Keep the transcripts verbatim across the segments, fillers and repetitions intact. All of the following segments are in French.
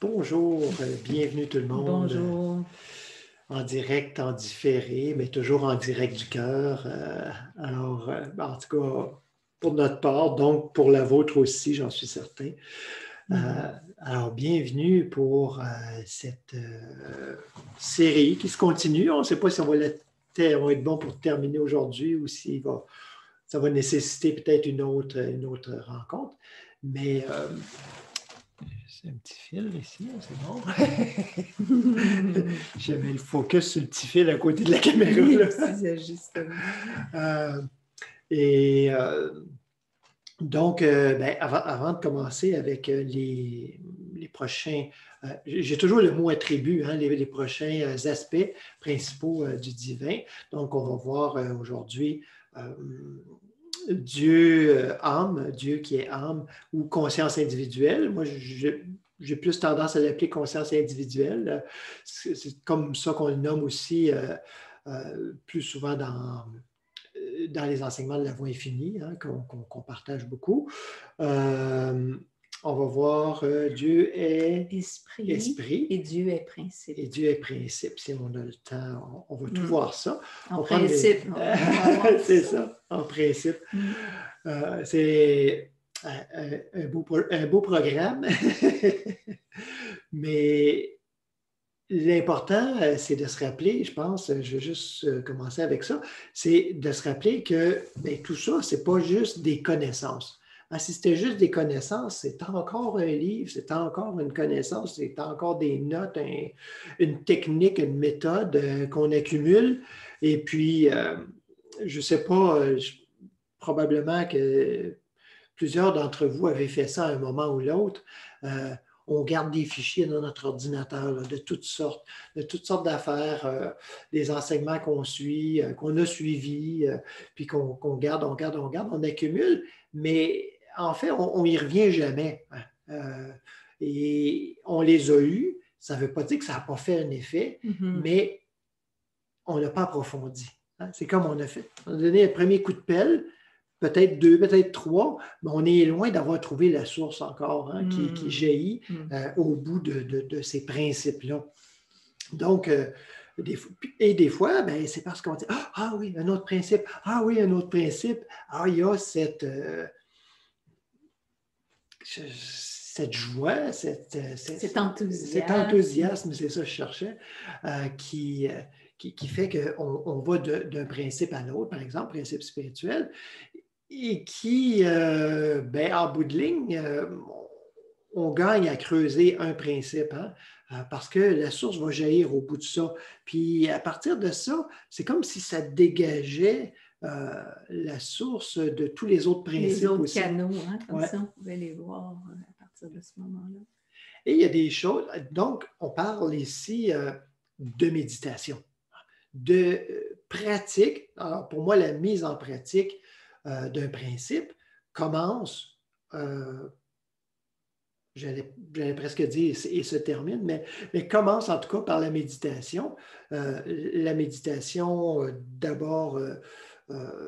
Bonjour, euh, bienvenue tout le monde. Bonjour. euh, En direct, en différé, mais toujours en direct du cœur. Euh, alors, euh, en tout cas, pour notre part, donc pour la vôtre aussi, j'en suis certain. Euh, Mhm. alors, bienvenue pour euh, cette euh, série qui se continue. On ne sait pas si on va, la ter- on va être bon pour terminer aujourd'hui ou si va, ça va nécessiter peut-être une autre, une autre rencontre. Mais euh, c'est un petit fil ici, hein, c'est bon. Je mets le focus sur le petit fil à côté de la caméra. Les Là. petits ajustements. Euh, et euh, donc, euh, ben, avant, avant de commencer avec euh, les, les prochains, euh, j'ai toujours le mot attribut, hein, les, les prochains euh, aspects principaux euh, du divin. Donc, on va voir euh, aujourd'hui euh, Dieu euh, âme, Dieu qui est âme ou conscience individuelle. Moi, je, j'ai plus tendance à l'appeler conscience individuelle. C'est, c'est comme ça qu'on le nomme aussi euh, euh, plus souvent dans, dans les enseignements de la voie infinie, hein, qu'on, qu'on, qu'on partage beaucoup. Euh, on va voir euh, Dieu est Esprit, esprit et Dieu est principe. et Dieu est principe. Si on a le temps, on, on va tout Mm. voir ça. En On principe, les... on va voir c'est ça. ça, en principe. Mm. Euh, c'est un, un, beau, un beau programme, mais l'important, c'est de se rappeler, je pense, je vais juste commencer avec ça, c'est de se rappeler que bien, tout ça, ce n'est pas juste des connaissances. Ah, si c'était juste des connaissances, c'est encore un livre, c'est encore une connaissance, c'est encore des notes, un, une technique, une méthode euh, qu'on accumule. Et puis, euh, je ne sais pas, je, probablement que plusieurs d'entre vous avaient fait ça à un moment ou l'autre. Euh, on garde des fichiers dans notre ordinateur là, de toutes sortes, de toutes sortes d'affaires, euh, des enseignements qu'on suit, euh, qu'on a suivis, euh, puis qu'on, qu'on garde, on garde, on garde, on accumule, mais en fait, on n'y revient jamais. Euh, et on les a eus. Ça ne veut pas dire que ça n'a pas fait un effet, Mm-hmm. mais on n'a pas approfondi. Hein? C'est comme on a fait. On a donné un premier coup de pelle, peut-être deux, peut-être trois, mais on est loin d'avoir trouvé la source encore hein, qui, qui jaillit euh, au bout de, de, de ces principes-là. Donc, euh, des, et des fois, ben, c'est parce qu'on dit ah, ah oui, un autre principe, ah oui, un autre principe, ah, il y a cette, euh, cette joie, cette, cette, cet enthousiasme, cet enthousiasme, c'est ça que je cherchais, euh, qui, euh, qui, qui fait qu'on on va de, d'un principe à l'autre, par exemple, principe spirituel, et qui, euh, ben, en bout de ligne, euh, on gagne à creuser un principe, hein, parce que la source va jaillir au bout de ça. Puis à partir de ça, c'est comme si ça dégageait euh, la source de tous les autres principes les autres aussi. canaux, hein, comme ouais. ça, on pouvait les voir à partir de ce moment-là. Et il y a des choses, donc on parle ici euh, de méditation, de euh, pratique. Alors pour moi, la mise en pratique euh, d'un principe commence, euh, j'allais, j'allais presque dire et se termine, mais, mais commence en tout cas par la méditation. Euh, la méditation, euh, d'abord, euh, euh,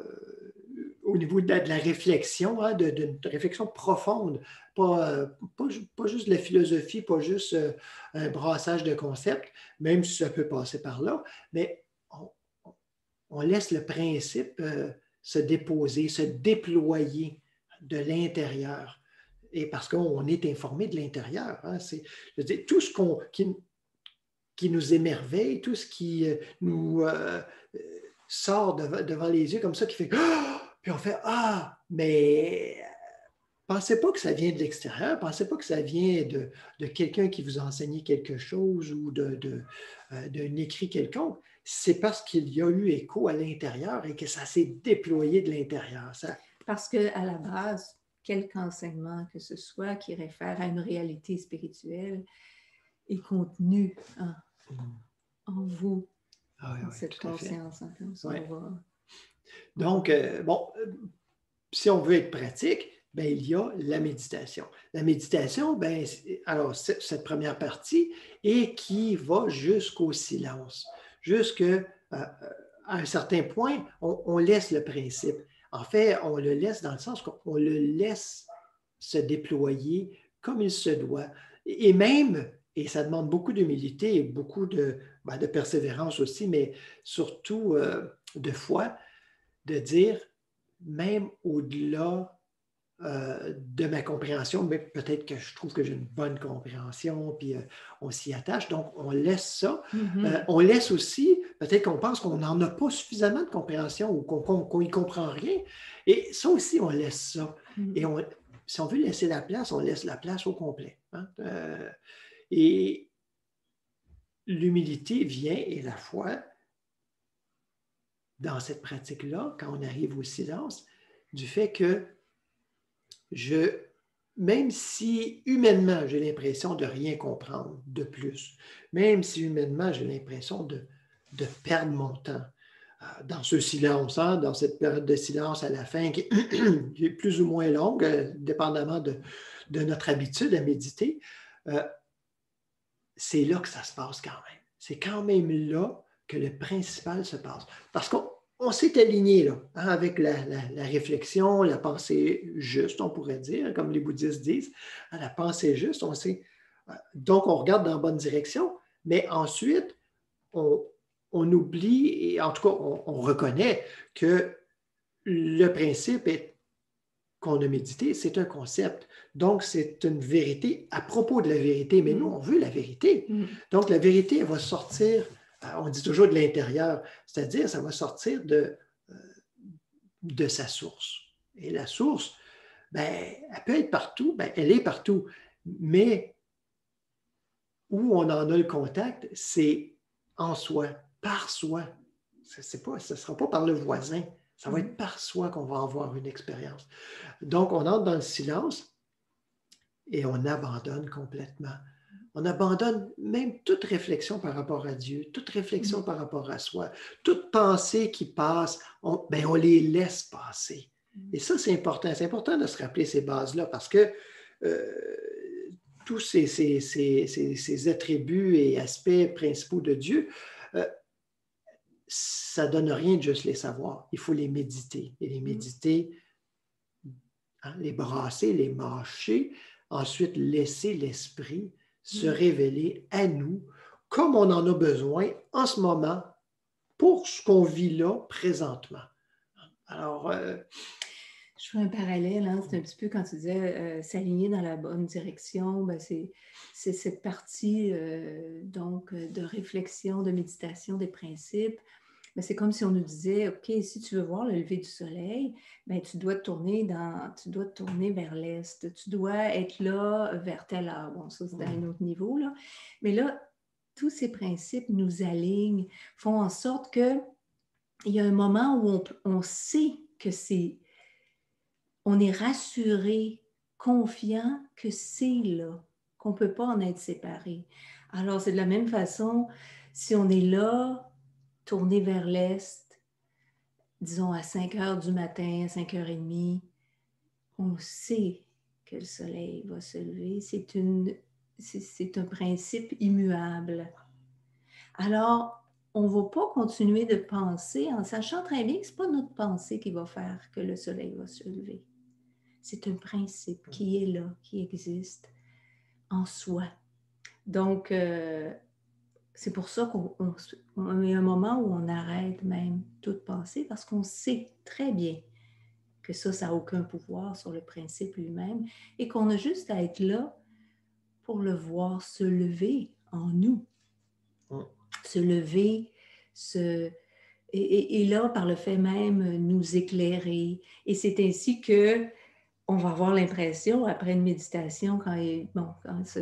au niveau de la, de la réflexion, hein, de, de, de réflexion profonde, pas, euh, pas, pas juste de la philosophie, pas juste euh, un brassage de concepts, même si ça peut passer par là, mais on, on laisse le principe euh, se déposer, se déployer de l'intérieur. Et parce qu'on est informé de l'intérieur. Hein, c'est, je veux dire, tout ce qu'on, qui, qui nous émerveille, tout ce qui euh, nous euh, sort devant, devant les yeux comme ça, qui fait oh! Puis on fait ah, mais pensez pas que ça vient de l'extérieur, pensez pas que ça vient de, de quelqu'un qui vous a enseigné quelque chose ou de, de, euh, d'un écrit quelconque. C'est parce qu'il y a eu écho à l'intérieur et que ça s'est déployé de l'intérieur. Ça... Parce qu'à la base, quelque enseignement que ce soit qui réfère à une réalité spirituelle est contenu en, en vous, ah oui, en oui, cette conscience. Hein, ça, ouais. on va, Donc, euh, bon, si on veut être pratique, ben, il y a la méditation. La méditation, ben, alors, cette première partie, et qui va jusqu'au silence, jusqu'à euh, un certain point, on, on laisse le principe. En fait, on le laisse dans le sens qu'on le laisse se déployer comme il se doit. Et même, et ça demande beaucoup d'humilité et beaucoup de, ben, de persévérance aussi, mais surtout euh, de foi, de dire, même au-delà euh, de ma compréhension, mais peut-être que je trouve que j'ai une bonne compréhension, puis euh, on s'y attache, donc on laisse ça. Mm-hmm. Euh, on laisse aussi, peut-être qu'on pense qu'on n'en a pas suffisamment de compréhension ou qu'on n'y comprend rien, et ça aussi, on laisse ça. Mm-hmm. Et on, si on veut laisser la place, on laisse la place au complet. Hein? Euh, et l'humilité vient, et la foi, dans cette pratique-là, quand on arrive au silence, du fait que je, même si humainement j'ai l'impression de rien comprendre de plus, même si humainement j'ai l'impression de, de perdre mon temps euh, dans ce silence, hein, dans cette période de silence à la fin qui est, qui est plus ou moins longue, euh, dépendamment de, de notre habitude à méditer, euh, c'est là que ça se passe quand même. C'est quand même là que le principal se passe. Parce qu'on on s'est aligné là, hein, avec la, la, la réflexion, la pensée juste, on pourrait dire, comme les bouddhistes disent, hein, la pensée juste, on sait. Donc, on regarde dans la bonne direction, mais ensuite, on, on oublie, et en tout cas, on, on reconnaît que le principe est qu'on a médité, c'est un concept. Donc, c'est une vérité à propos de la vérité, mais nous, on veut la vérité. Donc, la vérité, elle va sortir, on dit toujours de l'intérieur, c'est-à-dire, ça va sortir de, de sa source. Et la source, ben, elle peut être partout, ben, elle est partout, mais où on en a le contact, c'est en soi, par soi. C'est pas, ce ne sera pas par le voisin, ça va être par soi qu'on va avoir une expérience. Donc, on entre dans le silence et on abandonne complètement. On abandonne même toute réflexion par rapport à Dieu, toute réflexion par rapport à soi, toute pensée qui passe, on, ben on les laisse passer. Et ça, c'est important. C'est important de se rappeler ces bases-là parce que euh, tous ces, ces, ces, ces, ces attributs et aspects principaux de Dieu, euh, ça ne donne rien de juste les savoir. Il faut les méditer. Et les méditer, hein, les brasser, les mâcher, ensuite laisser l'esprit se révéler à nous comme on en a besoin en ce moment pour ce qu'on vit là présentement. Alors, euh, je fais un parallèle, hein, c'est un petit peu quand tu disais euh, s'aligner dans la bonne direction, ben c'est, c'est cette partie euh, donc de réflexion, de méditation des principes. Ben c'est comme si on nous disait, OK, si tu veux voir le lever du soleil, ben tu dois te tourner dans, tu dois te tourner vers l'est, tu dois être là vers telle heure. Bon, ça, c'est à un autre niveau, là. Mais là, tous ces principes nous alignent, font en sorte qu'il y a un moment où on, on sait que c'est, on est rassuré, confiant que c'est là, qu'on ne peut pas en être séparé. Alors, c'est de la même façon, si on est là, tourner vers l'est, disons à cinq heures du matin, à cinq heures trente, on sait que le soleil va se lever. C'est, une, c'est, c'est un principe immuable. Alors, on ne va pas continuer de penser en sachant très bien que ce n'est pas notre pensée qui va faire que le soleil va se lever. C'est un principe qui est là, qui existe en soi. Donc, euh, c'est pour ça qu'on on, on a un moment où on arrête même toute pensée parce qu'on sait très bien que ça, ça n'a aucun pouvoir sur le principe lui-même et qu'on a juste à être là pour le voir se lever en nous. Mm. Se lever, se... Et, et, et là, par le fait même, nous éclairer. Et c'est ainsi que on va avoir l'impression, après une méditation, quand, bon, quand ce,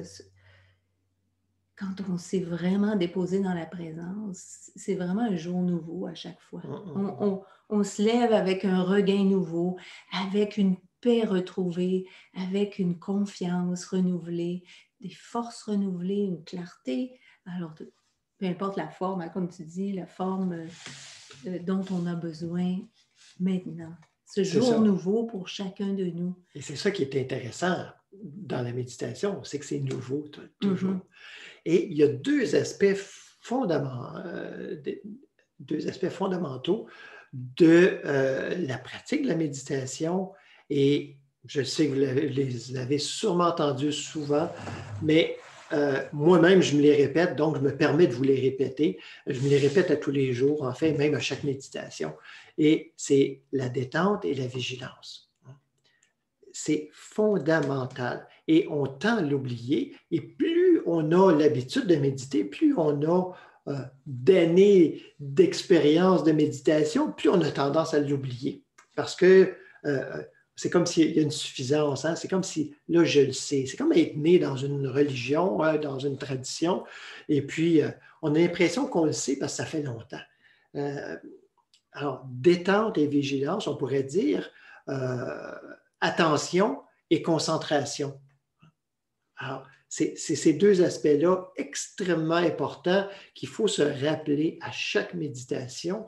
quand on s'est vraiment déposé dans la présence, c'est vraiment un jour nouveau à chaque fois. Mm-hmm. On, on, on se lève avec un regain nouveau, avec une paix retrouvée, avec une confiance renouvelée, des forces renouvelées, une clarté. Alors, peu importe la forme, hein, comme tu dis, la forme euh, dont on a besoin maintenant. Ce c'est jour ça. Nouveau pour chacun de nous. Et c'est ça qui est intéressant dans la méditation, c'est que c'est nouveau toujours. Mm-hmm. Et il y a deux aspects fondamentaux, euh, deux aspects fondamentaux de euh, la pratique de la méditation. Et je sais que vous l'avez, vous l'avez sûrement entendu souvent, mais euh, moi-même, je me les répète, donc je me permets de vous les répéter. Je me les répète à tous les jours, en fait, même à chaque méditation. Et c'est la détente et la vigilance. C'est fondamental. Et on tend à l'oublier. Et plus on a l'habitude de méditer, plus on a euh, d'années d'expérience de méditation, plus on a tendance à l'oublier. Parce que euh, c'est comme s'il y a une suffisance. Hein? C'est comme si, là, je le sais. C'est comme être né dans une religion, hein, dans une tradition. Et puis, euh, on a l'impression qu'on le sait parce que ça fait longtemps. Euh, alors, détente et vigilance, on pourrait dire euh, attention et concentration. Alors, c'est ces deux aspects-là extrêmement importants qu'il faut se rappeler à chaque méditation.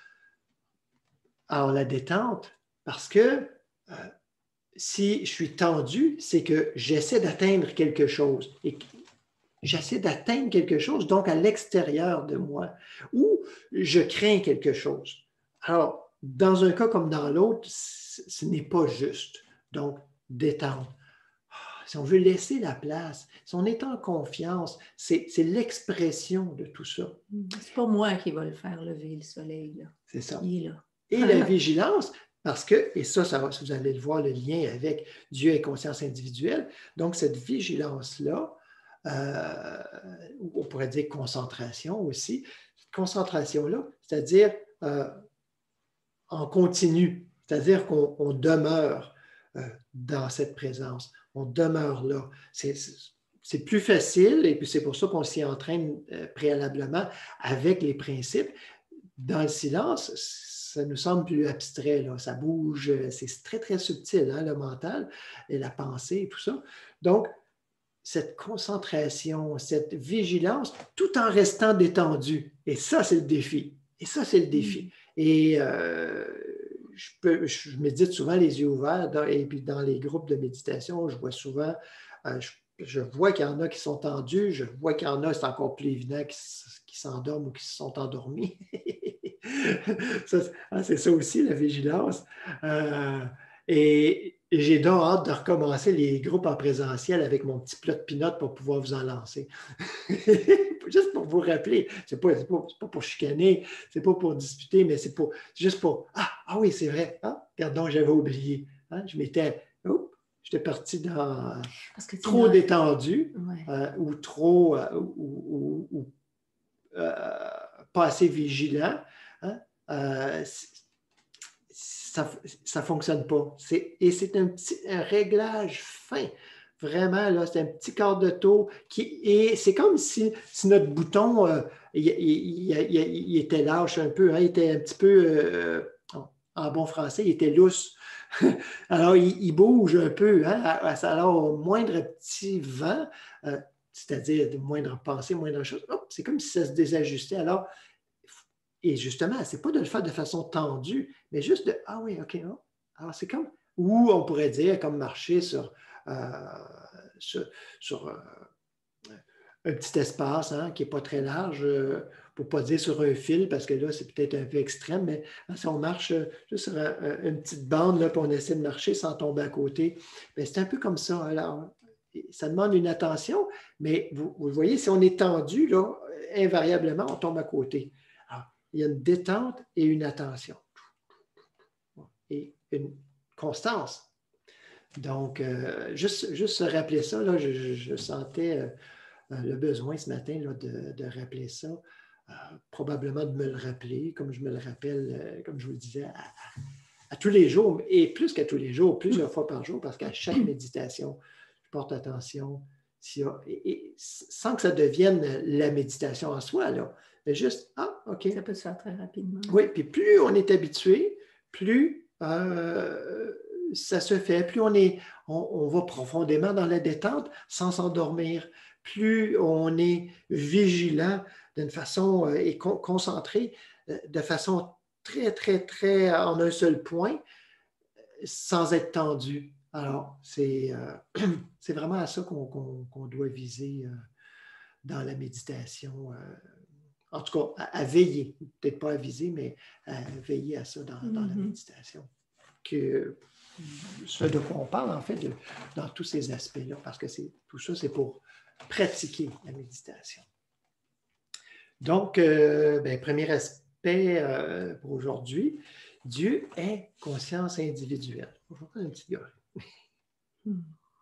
Alors, la détente, parce que euh, si je suis tendu, c'est que j'essaie d'atteindre quelque chose. Et j'essaie d'atteindre quelque chose, donc à l'extérieur de moi, ou je crains quelque chose. Alors, dans un cas comme dans l'autre, ce n'est pas juste. Donc, détente. Si on veut laisser la place, si on est en confiance, c'est l'expression de tout ça. C'est pas moi qui va le faire lever, le soleil. C'est ça. Il est là. Et la vigilance, parce que, et ça, ça va, vous allez le voir, le lien avec Dieu et conscience individuelle, donc cette vigilance-là, euh, on pourrait dire concentration aussi, cette concentration-là, c'est-à-dire euh, en continu, c'est-à-dire qu'on demeure euh, dans cette présence, on demeure là. C'est plus facile, et puis c'est pour ça qu'on s'y entraîne euh, préalablement avec les principes. Dans le silence, ça nous semble plus abstrait, là. Ça bouge, c'est très, très subtil, hein, le mental et la pensée et tout ça. Donc, cette concentration, cette vigilance, tout en restant détendu. Et ça, c'est le défi. Et ça, c'est le défi. Et euh, je, peux, je médite souvent les yeux ouverts, dans, et puis dans les groupes de méditation, je vois souvent, euh, je, je vois qu'il y en a qui sont tendus, je vois qu'il y en a, c'est encore plus évident, qui, qui s'endorment ou qui se sont endormis. C'est ça aussi, la vigilance. Euh, et et j'ai donc hâte de recommencer les groupes en présentiel avec mon petit plat de peanuts pour pouvoir vous en lancer. Juste pour vous rappeler, c'est pas, pas, pas pour chicaner, c'est pas pour disputer, mais c'est juste pour ah, ah oui, c'est vrai, hein? Pardon, j'avais oublié. Hein? Je m'étais. Oh, j'étais parti dans trop détendu ouais. euh, ou trop euh, ou, ou, ou euh, pas assez vigilant. Hein? Euh, ça ne fonctionne pas. Et c'est un petit un réglage fin. Vraiment, là, c'est un petit quart de tour qui et c'est comme si, si notre bouton, euh, il, il, il, il était lâche un peu, hein, il était un petit peu, euh, en bon français, il était lousse. Alors, il, il bouge un peu, hein, alors au moindre petit vent, euh, c'est-à-dire de moindre pensée, moindre chose, c'est comme si ça se désajustait. Alors, et justement, ce n'est pas de le faire de façon tendue, mais juste de ah oui, OK. Oh. Alors, c'est comme, ou on pourrait dire, comme marcher sur, euh, sur, sur euh, un petit espace hein, qui n'est pas très large, euh, pour ne pas dire sur un fil, parce que là, c'est peut-être un peu extrême, mais hein, si on marche euh, juste sur un, un, une petite bande, là, puis on essaie de marcher sans tomber à côté, c'est un peu comme ça. Alors, ça demande une attention, mais vous, vous voyez, si on est tendu, là, invariablement, on tombe à côté. Il y a une détente et une attention. Et une constance. Donc, euh, juste, juste se rappeler ça, là, je, je, je sentais euh, le besoin ce matin là, de, de rappeler ça. Euh, probablement de me le rappeler, comme je me le rappelle, euh, comme je vous le disais, à, à, à tous les jours, et plus qu'à tous les jours, plusieurs fois par jour, parce qu'à chaque méditation, je porte attention, s'il y a, et, et, sans que ça devienne la méditation en soi, là. Mais juste, ah, OK. Ça peut se faire très rapidement. Oui, puis plus on est habitué, plus euh, ça se fait, plus on, est, on, on va profondément dans la détente sans s'endormir, plus on est vigilant d'une façon euh, et con, concentré euh, de façon très, très, très en un seul point, sans être tendu. Alors, c'est euh, c'est vraiment à ça qu'on qu'on, qu'on doit viser euh, dans la méditation. Euh, En tout cas, à, à veiller, peut-être pas à viser, mais à veiller à ça dans, dans mm-hmm. la méditation. Que, ce de quoi on parle, en fait, de, dans tous ces aspects-là, parce que tout ça, c'est pour pratiquer la méditation. Donc, euh, ben, premier aspect euh, pour aujourd'hui, Dieu est conscience individuelle. Je vais prendre un petit gars. Hmm.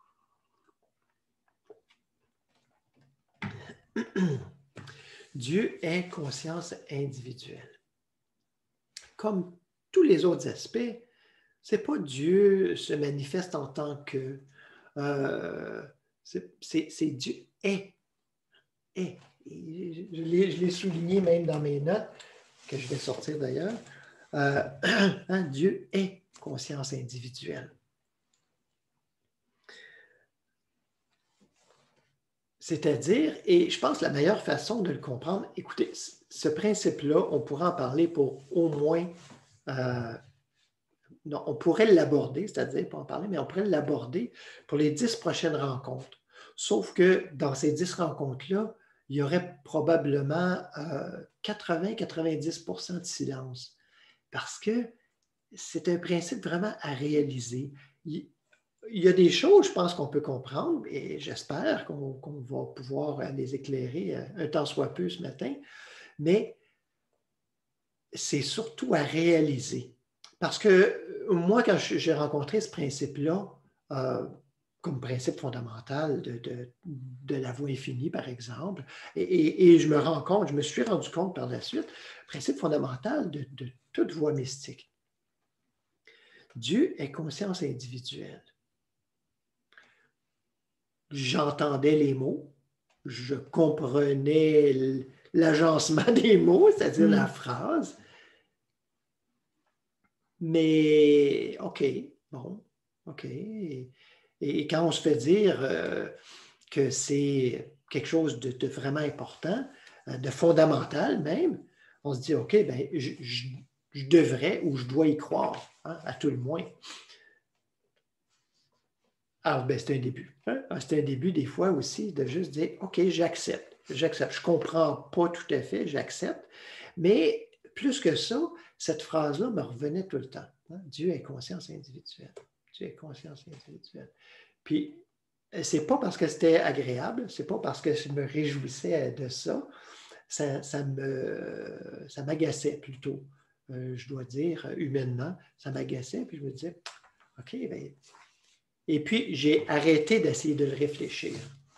Dieu est conscience individuelle. Comme tous les autres aspects, c'est pas Dieu se manifeste en tant que... Euh, c'est Dieu est. Est. Et je l'ai souligné même dans mes notes, que je vais sortir d'ailleurs. Euh, hein, Dieu est conscience individuelle. C'est-à-dire, et je pense que la meilleure façon de le comprendre, écoutez, ce principe-là, on pourrait en parler pour au moins, euh, non, on pourrait l'aborder, c'est-à-dire, pas en parler, mais on pourrait l'aborder pour les dix prochaines rencontres. Sauf que dans ces dix rencontres-là, il y aurait probablement euh, quatre-vingts à quatre-vingt-dix pour cent de silence. Parce que c'est un principe vraiment à réaliser. Il, il y a des choses, je pense, qu'on peut comprendre, et j'espère qu'on qu'on va pouvoir les éclairer un tant soit peu ce matin, mais c'est surtout à réaliser. Parce que moi, quand j'ai rencontré ce principe-là, euh, comme principe fondamental de, de, de la voie infinie, par exemple, et, et, et je me rends compte, je me suis rendu compte par la suite, principe fondamental de, de toute voie mystique. Dieu est conscience individuelle. J'entendais les mots, je comprenais l'agencement des mots, c'est-à-dire mmh. la phrase, mais OK, bon, OK. Et, et quand on se fait dire euh, que c'est quelque chose de, de vraiment important, de fondamental même, on se dit, OK, ben, je, je, je devrais ou je dois y croire, hein, à tout le moins. Alors, ben, c'est un début. Hein? C'est un début des fois aussi de juste dire, OK, j'accepte, j'accepte. Je ne comprends pas tout à fait, j'accepte. Mais plus que ça, cette phrase-là me revenait tout le temps. Hein? Dieu est conscience individuelle. Dieu est conscience individuelle. Puis, c'est pas parce que c'était agréable, c'est pas parce que je me réjouissais de ça, ça, ça me, ça m'agaçait plutôt, euh, je dois dire, humainement, ça m'agaçait, puis je me disais, OK, bien. Et puis, j'ai arrêté d'essayer de le réfléchir.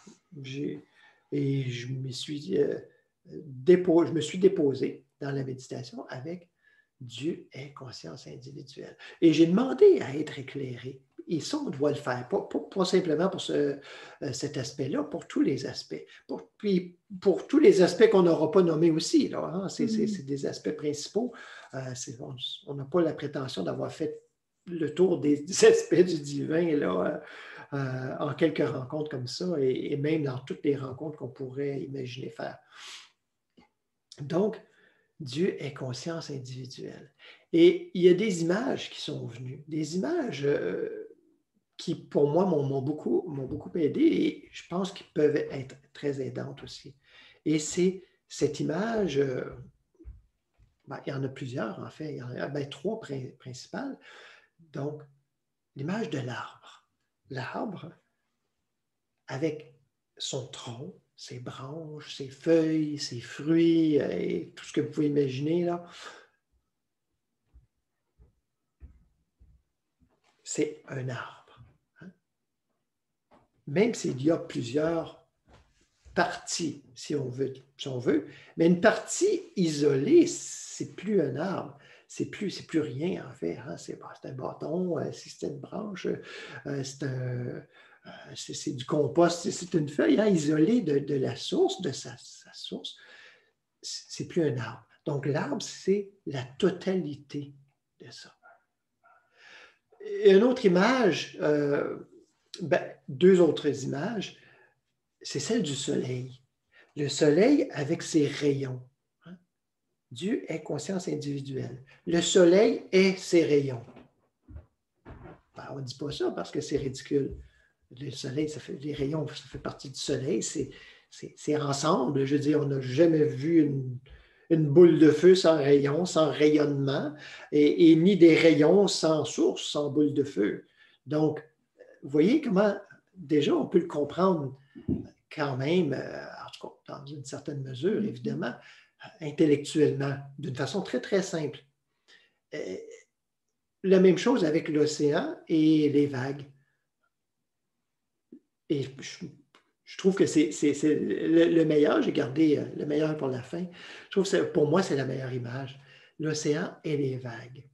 Et je me suis, euh, dépo, je me suis déposé dans la méditation avec Dieu est conscience individuelle. Et j'ai demandé à être éclairé. Et ça, on doit le faire, pas, pas, pas simplement pour ce, euh, cet aspect-là, pour tous les aspects. Pour, puis pour tous les aspects qu'on n'aura pas nommés aussi. Là, hein? C'est, mm-hmm. c'est des aspects principaux. Euh, on n'a pas la prétention d'avoir fait le tour des, des aspects du divin là, euh, en quelques rencontres comme ça, et, et même dans toutes les rencontres qu'on pourrait imaginer faire. Donc, Dieu est conscience individuelle. Et il y a des images qui sont venues, des images euh, qui, pour moi, m'ont beaucoup, m'ont beaucoup aidé et je pense qu'ils peuvent être très aidantes aussi. Et c'est cette image, euh, ben, il y en a plusieurs en fait, il y en a ben, trois pr- principales. Donc, l'image de l'arbre. L'arbre, avec son tronc, ses branches, ses feuilles, ses fruits, et tout ce que vous pouvez imaginer, là. C'est un arbre. Hein? Même s'il y a plusieurs parties, si on veut, si on veut, mais une partie isolée, c'est plus un arbre. C'est plus, c'est plus rien, en fait. Hein? C'est, bah, c'est un bâton, euh, si c'est une branche, euh, c'est, un, euh, c'est, c'est du compost, c'est, c'est une feuille hein, isolée de, de la source, de sa, sa source. C'est plus un arbre. Donc, l'arbre, c'est la totalité de ça. Et une autre image, euh, ben, deux autres images, c'est celle du soleil. Le soleil avec ses rayons. Hein? Dieu est conscience individuelle. Le soleil est ses rayons. Ben, on ne dit pas ça parce que c'est ridicule. Le soleil, ça fait, les rayons, ça fait partie du soleil, c'est, c'est, c'est ensemble. Je veux dire, on n'a jamais vu une, une boule de feu sans rayon, sans rayonnement, et, et ni des rayons sans source, sans boule de feu. Donc, vous voyez comment, déjà, on peut le comprendre quand même, euh, en tout cas, dans une certaine mesure, évidemment, intellectuellement, d'une façon très, très simple. Euh, la même chose avec l'océan et les vagues. Et je, je trouve que c'est le, le meilleur, j'ai gardé le meilleur pour la fin. Je trouve que pour moi, c'est la meilleure image. L'océan et les vagues.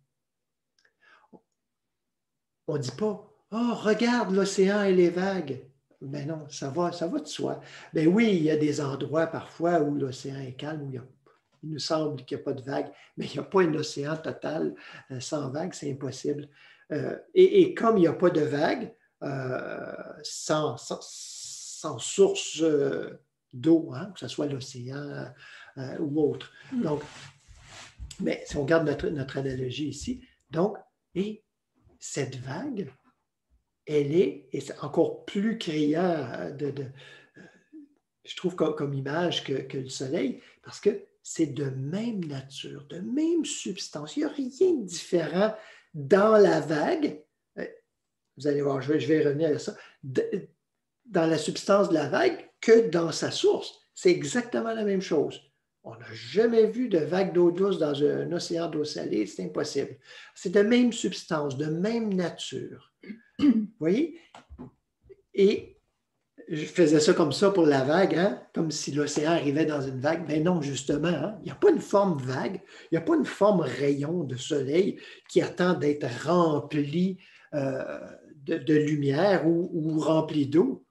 On ne dit pas, oh, regarde l'océan et les vagues. Ben non, ça va, ça va de soi. Ben oui, il y a des endroits parfois où l'océan est calme, où il, y a, il nous semble qu'il n'y a pas de vagues, mais il n'y a pas un océan total euh, sans vagues, c'est impossible. Euh, et, et comme il n'y a pas de vagues, euh, sans, sans, sans, source euh, d'eau, hein, que ce soit l'océan euh, ou autre. Donc, mais si on garde notre, notre analogie ici, donc, et cette vague, elle est, et c'est encore plus criant de, de, je trouve comme, comme image que, que le soleil, parce que c'est de même nature, de même substance. Il n'y a rien de différent dans la vague. Vous allez voir, je vais, je vais revenir à ça. De, dans la substance de la vague que dans sa source. C'est exactement la même chose. On n'a jamais vu de vague d'eau douce dans un océan d'eau salée, c'est impossible. C'est de même substance, de même nature. Vous voyez? Et je faisais ça comme ça pour la vague, hein? Comme si l'océan arrivait dans une vague. Mais non, justement, hein? Il n'y a pas une forme vague, il n'y a pas une forme rayon de soleil qui attend d'être rempli euh, de, de lumière ou, ou rempli d'eau.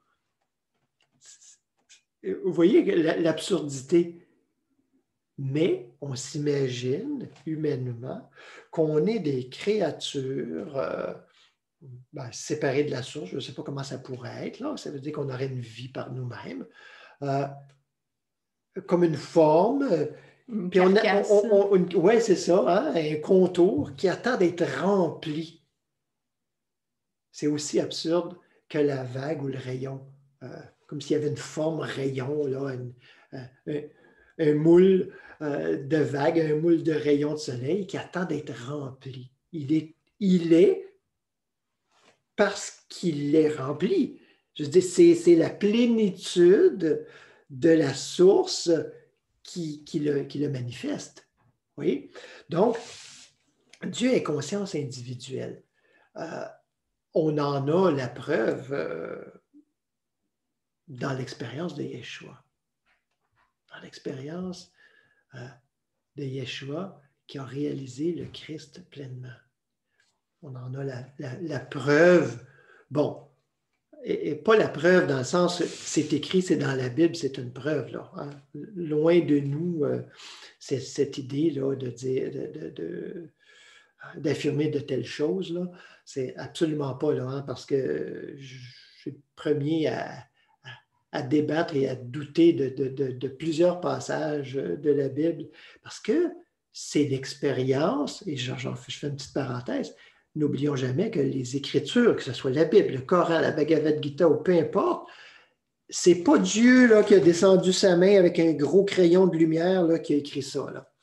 Vous voyez l'absurdité. Mais on s'imagine humainement qu'on est des créatures euh, ben, séparées de la source. Je ne sais pas comment ça pourrait être. Là. Ça veut dire qu'on aurait une vie par nous-mêmes. Euh, comme une forme. Une puis on carcasse. Oui, c'est ça, hein, un contour qui attend d'être rempli. C'est aussi absurde que la vague ou le rayon. Euh, comme s'il y avait une forme rayon, là, une, un, un moule euh, de vagues, un moule de rayons de soleil qui attend d'être rempli. Il est, il est parce qu'il est rempli. Je veux dire, c'est, c'est la plénitude de la source qui, qui, le, qui le manifeste. Oui? Donc, Dieu est conscience individuelle. Euh, on en a la preuve euh, dans l'expérience de Yeshua. Dans l'expérience euh, de Yeshua qui a réalisé le Christ pleinement. On en a la, la, la preuve. Bon, et, et pas la preuve dans le sens, c'est écrit, c'est dans la Bible, c'est une preuve. Là, hein. Loin de nous, euh, c'est cette idée là, de dire, de, de, de, d'affirmer de telles choses. Là. C'est absolument pas là, hein, parce que je suis le premier à, à, à débattre et à douter de, de, de, de plusieurs passages de la Bible, parce que c'est l'expérience, et j'en, j'en, je fais une petite parenthèse, n'oublions jamais que les Écritures, que ce soit la Bible, le Coran, la Bhagavad Gita ou peu importe, c'est pas Dieu là, qui a descendu sa main avec un gros crayon de lumière là, qui a écrit ça. Là.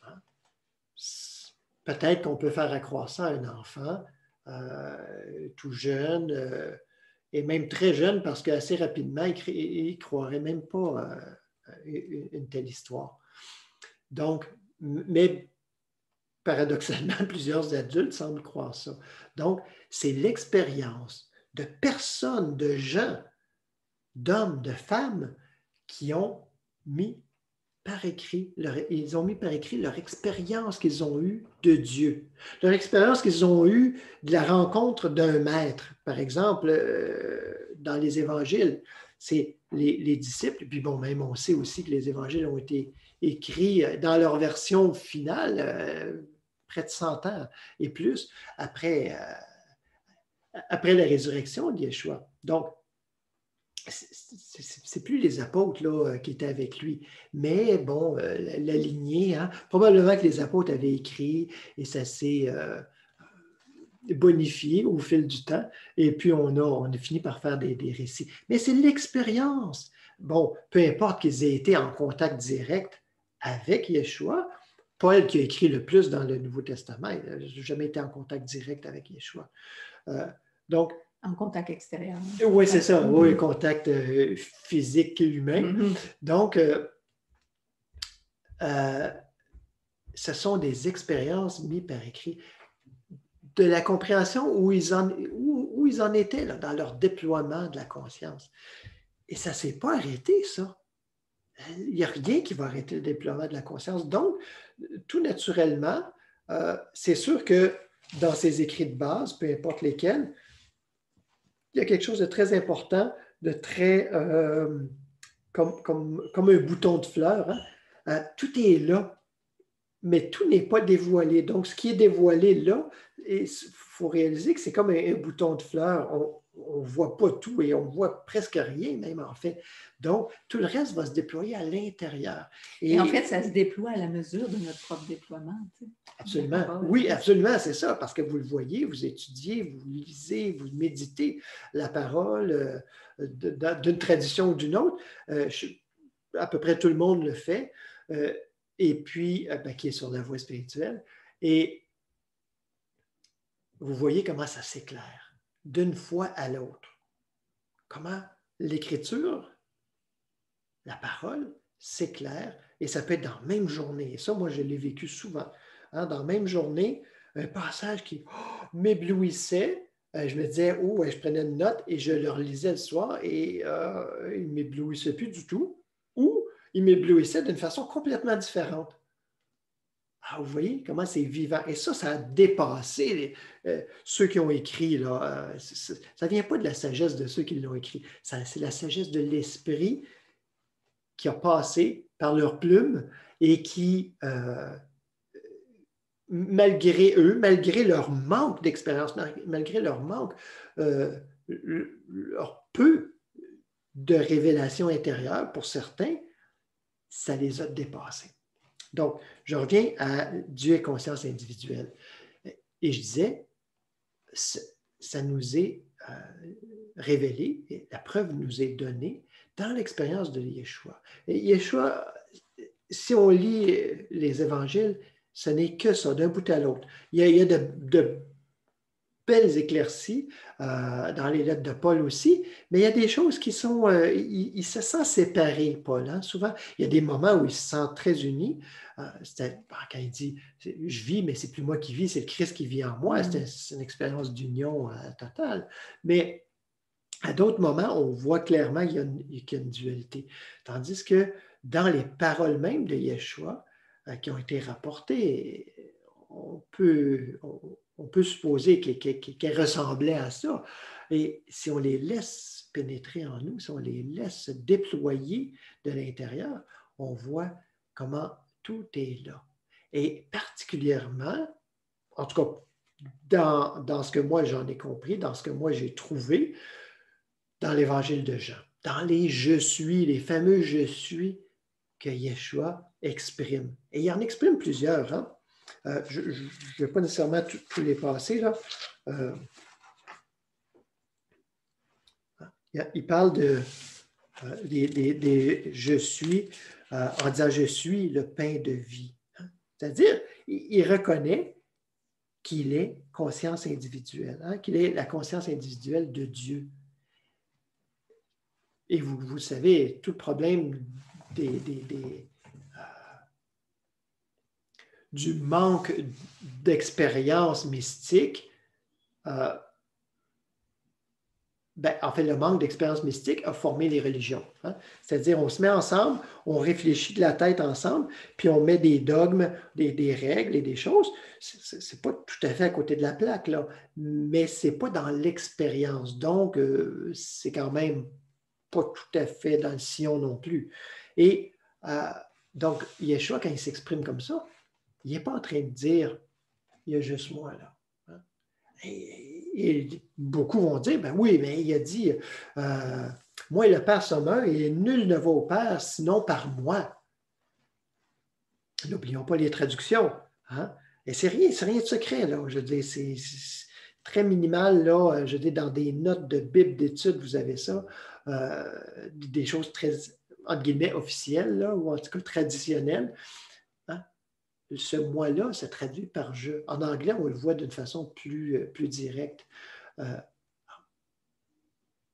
Peut-être qu'on peut faire accroire ça à un enfant euh, tout jeune euh, et même très jeune parce qu'assez rapidement, il ne croirait même pas euh, une, une telle histoire. Donc, mais paradoxalement, plusieurs adultes semblent croire ça. Donc, c'est l'expérience de personnes, de gens, d'hommes, de femmes qui ont mis par écrit, leur, ils ont mis par écrit leur expérience qu'ils ont eue de Dieu, leur expérience qu'ils ont eue de la rencontre d'un maître. Par exemple, euh, dans les évangiles, c'est les, les disciples, et puis bon, même on sait aussi que les évangiles ont été écrits dans leur version finale, euh, près de cent ans et plus, après, euh, après la résurrection de Yeshua. Donc, c'est plus les apôtres là, qui étaient avec lui, mais bon, euh, la, la lignée, hein, probablement que les apôtres avaient écrit et ça s'est euh, bonifié au fil du temps, et puis on a, on a fini par faire des, des récits. Mais c'est l'expérience. Bon, peu importe qu'ils aient été en contact direct avec Yeshua, Paul qui a écrit le plus dans le Nouveau Testament, il n'a jamais été en contact direct avec Yeshua. Euh, Donc, en contact extérieur. oui, c'est ça. Mm-hmm. Oui, contact euh, physique humain. Mm-hmm. Donc, euh, euh, ce sont des expériences mises par écrit de la compréhension où ils en, où, où ils en étaient là, dans leur déploiement de la conscience. Et ça ne s'est pas arrêté, ça. Il n'y a rien qui va arrêter le déploiement de la conscience. Donc, tout naturellement, euh, c'est sûr que dans ces écrits de base, peu importe lesquels, il y a quelque chose de très important, de très, euh, comme, comme, comme un bouton de fleur. Hein? Euh, tout est là, mais tout n'est pas dévoilé. Donc, ce qui est dévoilé là, il faut réaliser que c'est comme un, un bouton de fleur. On ne voit pas tout et on ne voit presque rien même en fait. Donc, tout le reste va se déployer à l'intérieur. Et, et en fait, ça se déploie à la mesure de notre propre déploiement. Tu sais. Absolument. Oui, absolument, c'est ça, parce que vous le voyez, vous étudiez, vous lisez, vous méditez la parole euh, d'une tradition ou d'une autre. Euh, je, à peu près tout le monde le fait. Euh, et puis, euh, ben, qui est sur la voie spirituelle. Et vous voyez comment ça s'éclaire d'une fois à l'autre. Comment l'écriture, la parole, s'éclaire, et ça peut être dans la même journée. Et ça, moi, je l'ai vécu souvent. Hein, dans la même journée, un passage qui oh, m'éblouissait. Euh, je me disais, oh, je prenais une note et je le relisais le soir et euh, il ne m'éblouissait plus du tout. Ou il m'éblouissait d'une façon complètement différente. Ah, vous voyez comment c'est vivant. Et ça, ça a dépassé les, euh, ceux qui ont écrit. Là, euh, ça ne vient pas de la sagesse de ceux qui l'ont écrit. Ça, c'est la sagesse de l'esprit qui a passé par leur plume et qui, euh, malgré eux, malgré leur manque d'expérience, malgré leur manque, euh, leur peu de révélation intérieure pour certains, ça les a dépassés. Donc, je reviens à Dieu et conscience individuelle. Et je disais, ça nous est euh, révélé, et la preuve nous est donnée dans l'expérience de Yeshua. Et Yeshua, si on lit les évangiles, ce n'est que ça, d'un bout à l'autre. Il y a, il y a de, de belles éclaircies euh, dans les lettres de Paul aussi, mais il y a des choses qui sont... Euh, il, il se sent séparé, Paul. Hein? Souvent, il y a des moments où il se sent très uni. Euh, quand il dit « je vis, mais c'est plus moi qui vis, c'est le Christ qui vit en moi », mm. c'est une expérience d'union euh, totale. Mais à d'autres moments, on voit clairement qu'il y a une, qu'il y a une dualité. Tandis que dans les paroles mêmes de Yeshua, euh, qui ont été rapportées, on peut... On, on peut supposer qu'elles ressemblaient à ça. Et si on les laisse pénétrer en nous, si on les laisse se déployer de l'intérieur, on voit comment tout est là. Et particulièrement, en tout cas, dans, dans ce que moi j'en ai compris, dans ce que moi j'ai trouvé, dans l'évangile de Jean, dans les « je suis », les fameux « je suis » que Yeshua exprime. Et il en exprime plusieurs, hein? Euh, je ne vais pas nécessairement tous les passer, là. Euh, il parle de euh, des, des, des je suis, euh, en disant je suis le pain de vie. Hein? C'est-à-dire, il, il reconnaît qu'il est conscience individuelle, hein? Qu'il est la conscience individuelle de Dieu. Et vous, vous savez, tout le problème des, des, des du manque d'expérience mystique, euh, ben, en fait, le manque d'expérience mystique a formé les religions. Hein? C'est-à-dire, on se met ensemble, on réfléchit de la tête ensemble, puis on met des dogmes, des, des règles et des choses. Ce n'est pas tout à fait à côté de la plaque, là, mais ce n'est pas dans l'expérience. Donc, euh, c'est quand même pas tout à fait dans le sillon non plus. Et euh, donc, Yeshua, quand il s'exprime comme ça, il n'est pas en train de dire « il y a juste moi là ». Hein? Et, et beaucoup vont dire « ben oui, mais il a dit euh, « moi et le Père sommes un et nul ne va au Père sinon par moi ». N'oublions pas les traductions. Hein? Et c'est rien, c'est rien de secret, là. Je veux dire, c'est très minimal, là. Je veux dire, dans des notes de Bible d'études, vous avez ça. Euh, des choses très, entre guillemets, officielles, là, ou en tout cas traditionnelles. Hein? Ce moi-là se traduit par « je ». En anglais, on le voit d'une façon plus, plus directe. Euh,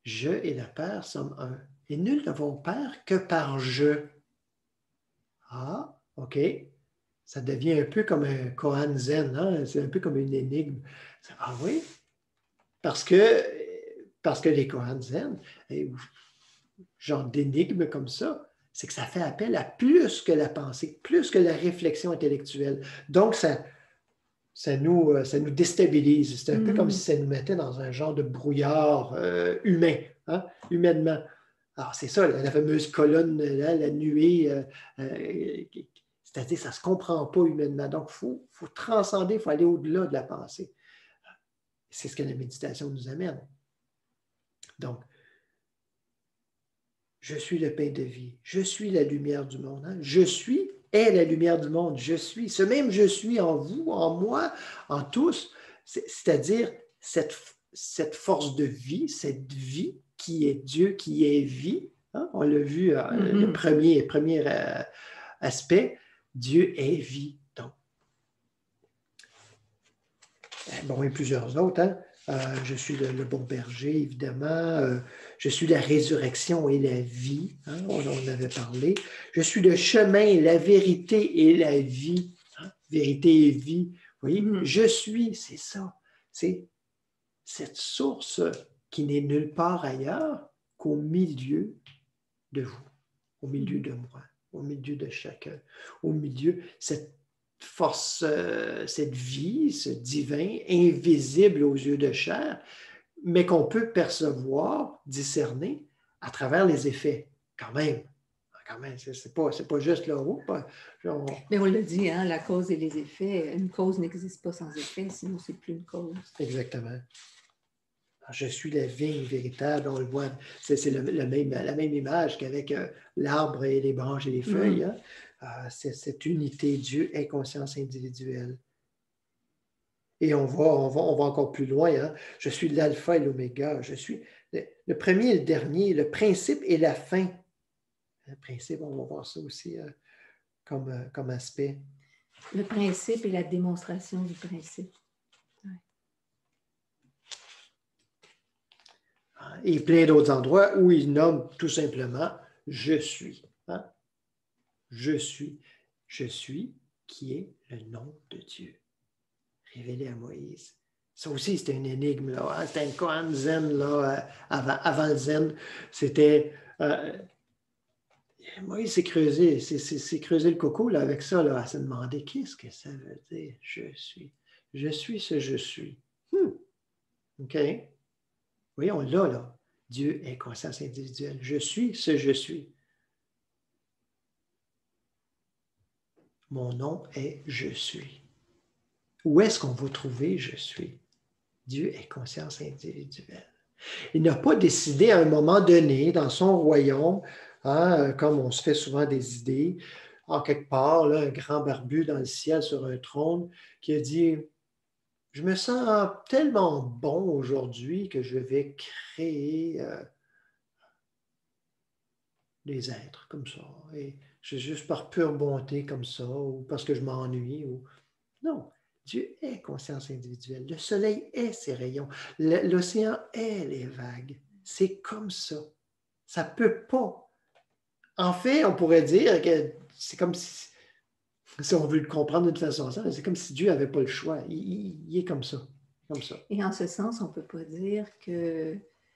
Je et le Père sommes un. Et nul ne va au Père que par je. Ah, OK. Ça devient un peu comme un koan zen, hein? C'est un peu comme une énigme. Ah oui? Parce que, parce que les koans zen, genre d'énigme comme ça, c'est que ça fait appel à plus que la pensée, plus que la réflexion intellectuelle. Donc, ça, ça, nous, ça nous déstabilise. C'est un mm. peu comme si ça nous mettait dans un genre de brouillard euh, humain, hein? Humainement. Alors, c'est ça, la, la fameuse colonne, là, la nuée, euh, euh, c'est-à-dire ça ne se comprend pas humainement. Donc, il faut, faut transcender, il faut aller au-delà de la pensée. C'est ce que la méditation nous amène. Donc, je suis le pain de vie, je suis la lumière du monde. Hein? Je suis est la lumière du monde, je suis. Ce même je suis en vous, en moi, en tous, c'est-à-dire cette, cette force de vie, cette vie qui est Dieu, qui est vie. Hein? On l'a vu, euh, mm-hmm. le premier, premier euh, aspect, Dieu est vie. Donc, bon, et plusieurs autres, hein? Euh, je suis le, le bon berger, évidemment. Euh, je suis la résurrection et la vie. Hein? On en avait parlé. Je suis le chemin, la vérité et la vie. Hein? Vérité et vie. Vous voyez, mm-hmm. je suis, c'est ça. C'est cette source qui n'est nulle part ailleurs qu'au milieu de vous, au milieu de moi, au milieu de chacun, au milieu, cette force, euh, cette vie, ce divin, invisible aux yeux de chair, mais qu'on peut percevoir, discerner à travers les effets, quand même. Quand même, c'est, c'est, pas, c'est pas juste là haut. Genre... Mais on le dit, hein, la cause et les effets, une cause n'existe pas sans effet, sinon c'est plus une cause. Exactement. Je suis la vigne véritable, on le voit, c'est, c'est le, le même, la même image qu'avec euh, l'arbre et les branches et les feuilles. Mm. Hein? Euh, c'est cette unité, Dieu est conscience individuelle. Et on va, on va, on va encore plus loin. Hein? Je suis l'alpha et l'oméga. Je suis le, le premier et le dernier, le principe et la fin. Le principe, on va voir ça aussi euh, comme, euh, comme aspect. Le principe et la démonstration du principe. Et plein d'autres endroits où il nomme tout simplement « je suis hein? ». Je suis. Je suis qui est le nom de Dieu, révélé à Moïse. Ça aussi, c'était une énigme. Là, hein? C'était un koan zen là, avant, avant le zen. C'était... Euh, Moïse s'est creusé, c'est, c'est, c'est creusé le coco là, avec ça, là, à se demander qu'est-ce que ça veut dire « je suis ». Je suis ce je suis. Hmm. OK. Oui, on l'a là. Dieu est conscience individuelle. Je suis ce je suis. Mon nom est je suis. Où est-ce qu'on va trouver je suis? Dieu est conscience individuelle. Il n'a pas décidé à un moment donné, dans son royaume, hein, comme on se fait souvent des idées, en quelque part, là, un grand barbu dans le ciel sur un trône, qui a dit « Je me sens tellement bon aujourd'hui que je vais créer euh, des êtres comme ça. Et c'est juste par pure bonté comme ça, ou parce que je m'ennuie. Ou... » Non, Dieu est conscience individuelle. Le soleil est ses rayons. Le, l'océan est les vagues. C'est comme ça. Ça ne peut pas. En fait, on pourrait dire que c'est comme si, si on veut le comprendre d'une façon simple, c'est comme si Dieu n'avait pas le choix. Il, il, il est comme ça, comme ça. Et en ce sens, on ne peut pas dire que,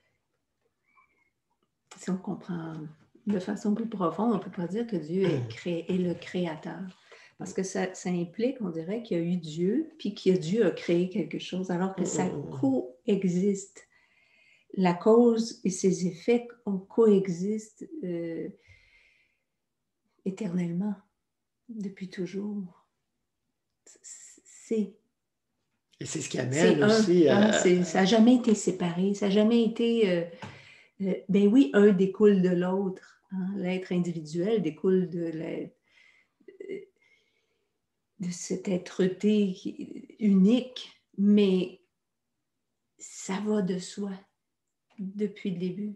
si on comprend de façon plus profonde, on ne peut pas dire que Dieu est, cré, est le créateur. Parce que ça, ça implique, on dirait qu'il y a eu Dieu, puis que Dieu a créé quelque chose, alors que ça coexiste. La cause et ses effets coexistent euh, éternellement, depuis toujours. C'est... Et c'est ce qui amène c'est aussi... Un, à... c'est, ça n'a jamais été séparé, ça n'a jamais été... Euh, euh, ben oui, un découle de l'autre. Hein? L'être individuel découle de l'être... de cette être-té unique, mais ça va de soi depuis le début.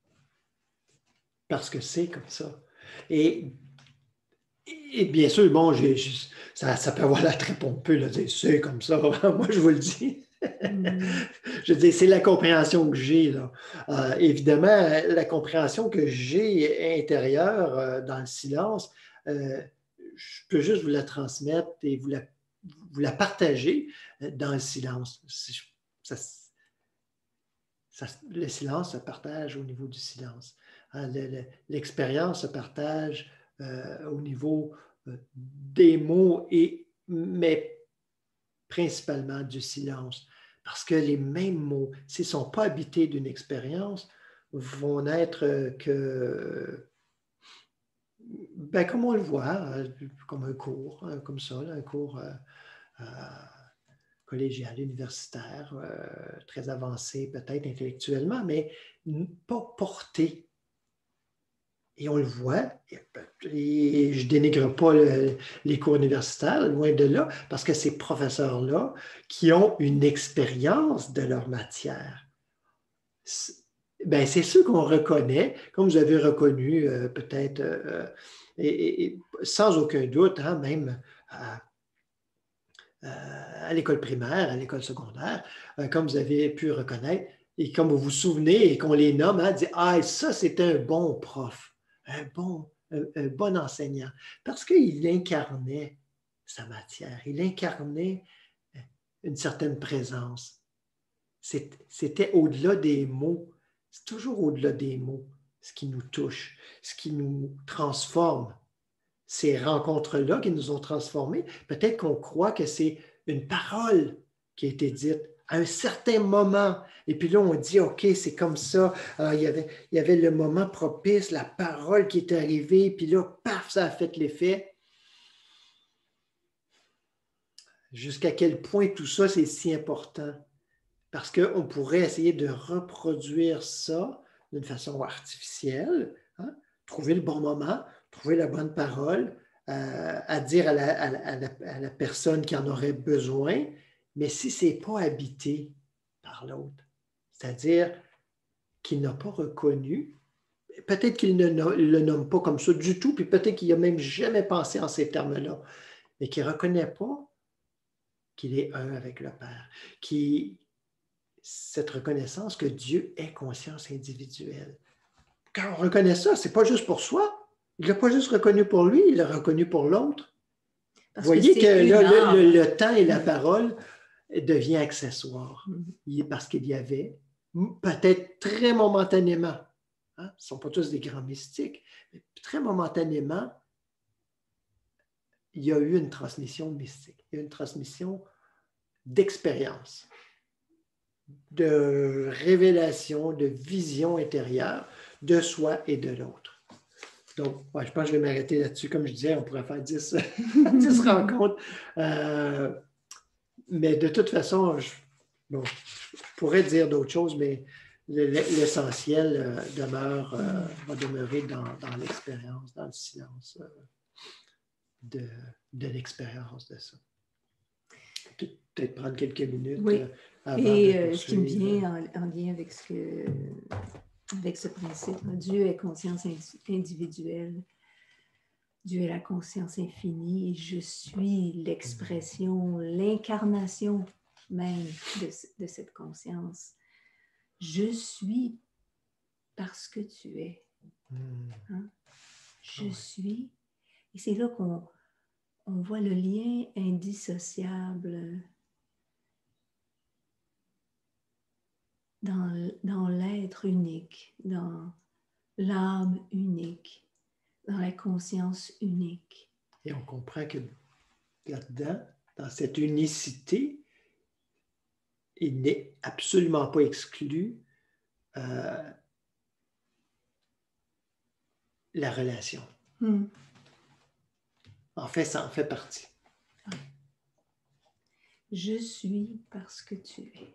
Parce que c'est comme ça. Et, et bien sûr, bon, j'ai, j'ai, ça, ça peut avoir l'air très pompeux, là, dire c'est comme ça. Moi, je vous le dis. Mm. Je veux dire, c'est la compréhension que j'ai, là. Euh, évidemment, la compréhension que j'ai intérieure euh, dans le silence, euh, je peux juste vous la transmettre et vous la, vous la partager euh, dans le silence. Ça, ça, le silence se partage au niveau du silence. Hein, le, le, l'expérience se partage euh, au niveau euh, des mots, et, mais principalement du silence. Parce que les mêmes mots, s'ils ne sont pas habités d'une expérience, vont n'être que, ben, comme on le voit, comme un cours, comme ça, un cours euh, euh, collégial, universitaire, euh, très avancé peut-être intellectuellement, mais pas porté. Et on le voit, et je ne dénigre pas le, les cours universitaires, loin de là, parce que ces professeurs-là qui ont une expérience de leur matière, ben, c'est ceux qu'on reconnaît, comme vous avez reconnu euh, peut-être, euh, et, et, sans aucun doute, hein, même à, à l'école primaire, à l'école secondaire, euh, comme vous avez pu reconnaître, et comme vous vous souvenez et qu'on les nomme, hein, dire, ah, ça, c'était un bon prof, un bon, un, un bon enseignant, parce qu'il incarnait sa matière, il incarnait une certaine présence. C'était au-delà des mots. C'est toujours au-delà des mots, ce qui nous touche, ce qui nous transforme. Ces rencontres-là qui nous ont transformés, peut-être qu'on croit que c'est une parole qui a été dite à un certain moment. Et puis là, on dit, OK, c'est comme ça. Alors, il y avait, il y avait le moment propice, la parole qui est arrivée, puis là, paf, ça a fait l'effet. Jusqu'à quel point tout ça, c'est si important? Parce qu'on pourrait essayer de reproduire ça d'une façon artificielle, hein? Trouver le bon moment, trouver la bonne parole, euh, à dire à la, à, la, à, la, à la personne qui en aurait besoin, mais si ce n'est pas habité par l'autre, c'est-à-dire qu'il n'a pas reconnu, peut-être qu'il ne le nomme pas comme ça du tout, puis peut-être qu'il n'a même jamais pensé en ces termes-là, mais qu'il ne reconnaît pas qu'il est un avec le Père, qui cette reconnaissance que Dieu est conscience individuelle. Quand on reconnaît ça, ce n'est pas juste pour soi. Il ne l'a pas juste reconnu pour lui, il l'a reconnu pour l'autre. Vous voyez que, que là, le, le, le temps et la parole devient accessoire. Mm-hmm. Parce qu'il y avait, peut-être très momentanément, hein, ce ne sont pas tous des grands mystiques, mais très momentanément, il y a eu une transmission mystique, il y a eu une transmission d'expérience, de révélation, de vision intérieure de soi et de l'autre. Donc, ouais, je pense que je vais m'arrêter là-dessus. Comme je disais, on pourrait faire dix, dix rencontres. Euh, mais de toute façon, je, bon, je pourrais dire d'autres choses, mais l'essentiel euh, demeure, euh, va demeurer dans, dans l'expérience, dans le silence euh, de, de l'expérience de ça. Peut-être prendre quelques minutes. Oui. Euh, avant Et de euh, ce qui me vient en, en lien avec ce, que, avec ce principe, Dieu est conscience individuelle, Dieu est la conscience infinie, et je suis l'expression, l'incarnation même de, de cette conscience. Je suis parce que tu es. Hein? Je ouais. suis. Et c'est là qu'on on voit le lien indissociable dans, dans l'être unique, dans l'âme unique, dans la conscience unique. Et on comprend que là-dedans, dans cette unicité, il n'est absolument pas exclu euh, la relation. Hmm. En fait, ça en fait partie. Je suis parce que tu es.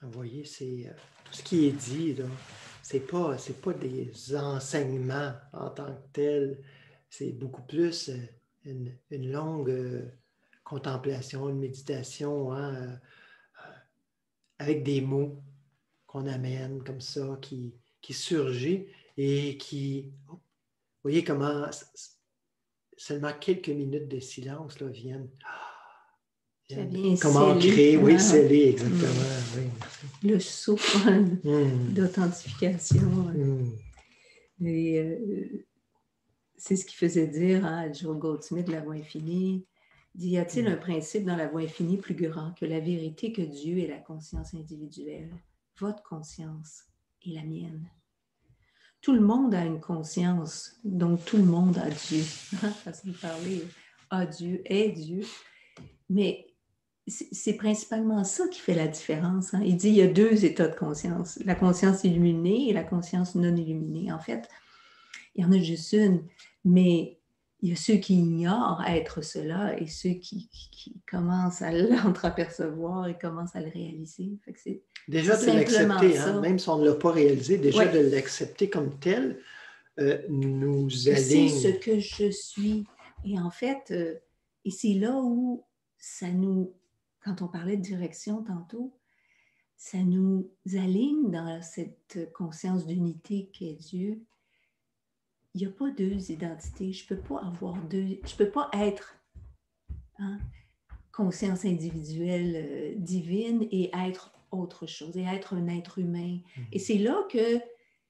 Vous voyez, c'est, euh, tout ce qui est dit, là, c'est pas, c'est pas des enseignements en tant que tels. C'est beaucoup plus euh, une, une longue euh, contemplation, une méditation, hein, euh, avec des mots qu'on amène comme ça, qui, qui surgit et qui, oh, vous voyez comment s- s- seulement quelques minutes de silence là, viennent, Ça viennent vient comment sceller, créer, oui, hein, sceller, exactement, mm, oui, merci. le saut hein, Hmm, d'authentification. hmm, Et euh, c'est ce qu'il faisait dire hein, à Joe Goldsmith, La Voix infinie. Il dit, y a-t-il hmm. un principe dans la Voix infinie plus grand que la vérité que Dieu est la conscience individuelle? Votre conscience et la mienne. Tout le monde a une conscience, donc tout le monde a Dieu. Façon de parler, a Dieu, est Dieu. Mais c'est principalement ça qui fait la différence. Hein. Il dit il y a deux états de conscience, la conscience illuminée et la conscience non illuminée. En fait, il y en a juste une, mais il y a ceux qui ignorent être cela et ceux qui, qui, qui commencent à l'entreapercevoir et commencent à le réaliser. Fait que c'est Déjà de simplement l'accepter, hein, ça. même si on ne l'a pas réalisé, déjà Ouais. de l'accepter comme tel euh, nous C'est ce aligne. que je suis. Et en fait, euh, et c'est là où ça nous, quand on parlait de direction tantôt, ça nous aligne dans cette conscience d'unité qu'est Dieu. Il n'y a pas deux identités. Je ne peux pas avoir deux, je ne peux pas être hein, conscience individuelle euh, divine et être autre chose, et être un être humain. Mm-hmm. Et c'est là que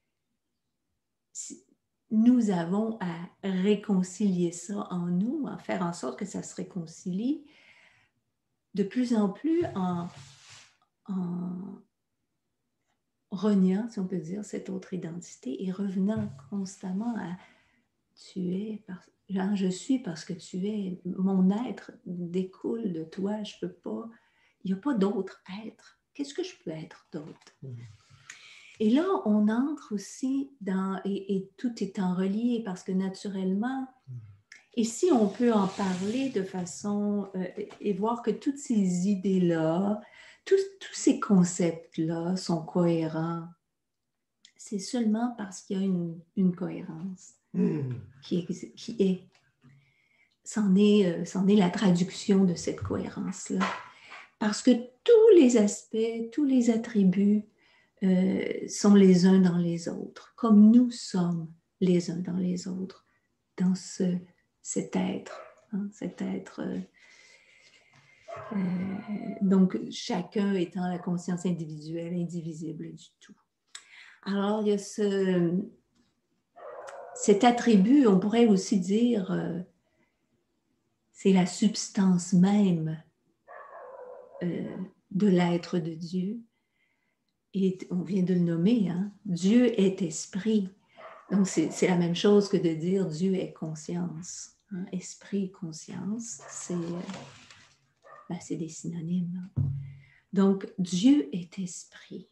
nous avons à réconcilier ça en nous, à faire en sorte que ça se réconcilie de plus en plus en, en reniant, si on peut dire, cette autre identité et revenant constamment à tu es, parce, genre, je suis parce que tu es, mon être découle de toi, je peux pas, il n'y a pas d'autre être. Qu'est-ce que je peux être d'autre? Mm-hmm. Et là, on entre aussi dans, et, et tout étant relié parce que naturellement, et si on peut en parler de façon, euh, et voir que toutes ces idées-là, tous, tous ces concepts-là sont cohérents, c'est seulement parce qu'il y a une, une cohérence mm. qui est. Qui est. C'en est, euh, c'en est la traduction de cette cohérence-là. Parce que tous les aspects, tous les attributs euh, sont les uns dans les autres, comme nous sommes les uns dans les autres, dans ce, cet être, hein, cet être. Euh, euh, donc, chacun étant la conscience individuelle, indivisible du tout. Alors, il y a ce, cet attribut, on pourrait aussi dire, euh, c'est la substance même euh, de l'être de Dieu. Et on vient de le nommer, hein? Dieu est esprit. Donc, c'est, c'est la même chose que de dire Dieu est conscience. Hein? Esprit et conscience, c'est, ben, c'est des synonymes. Hein? Donc, Dieu est esprit.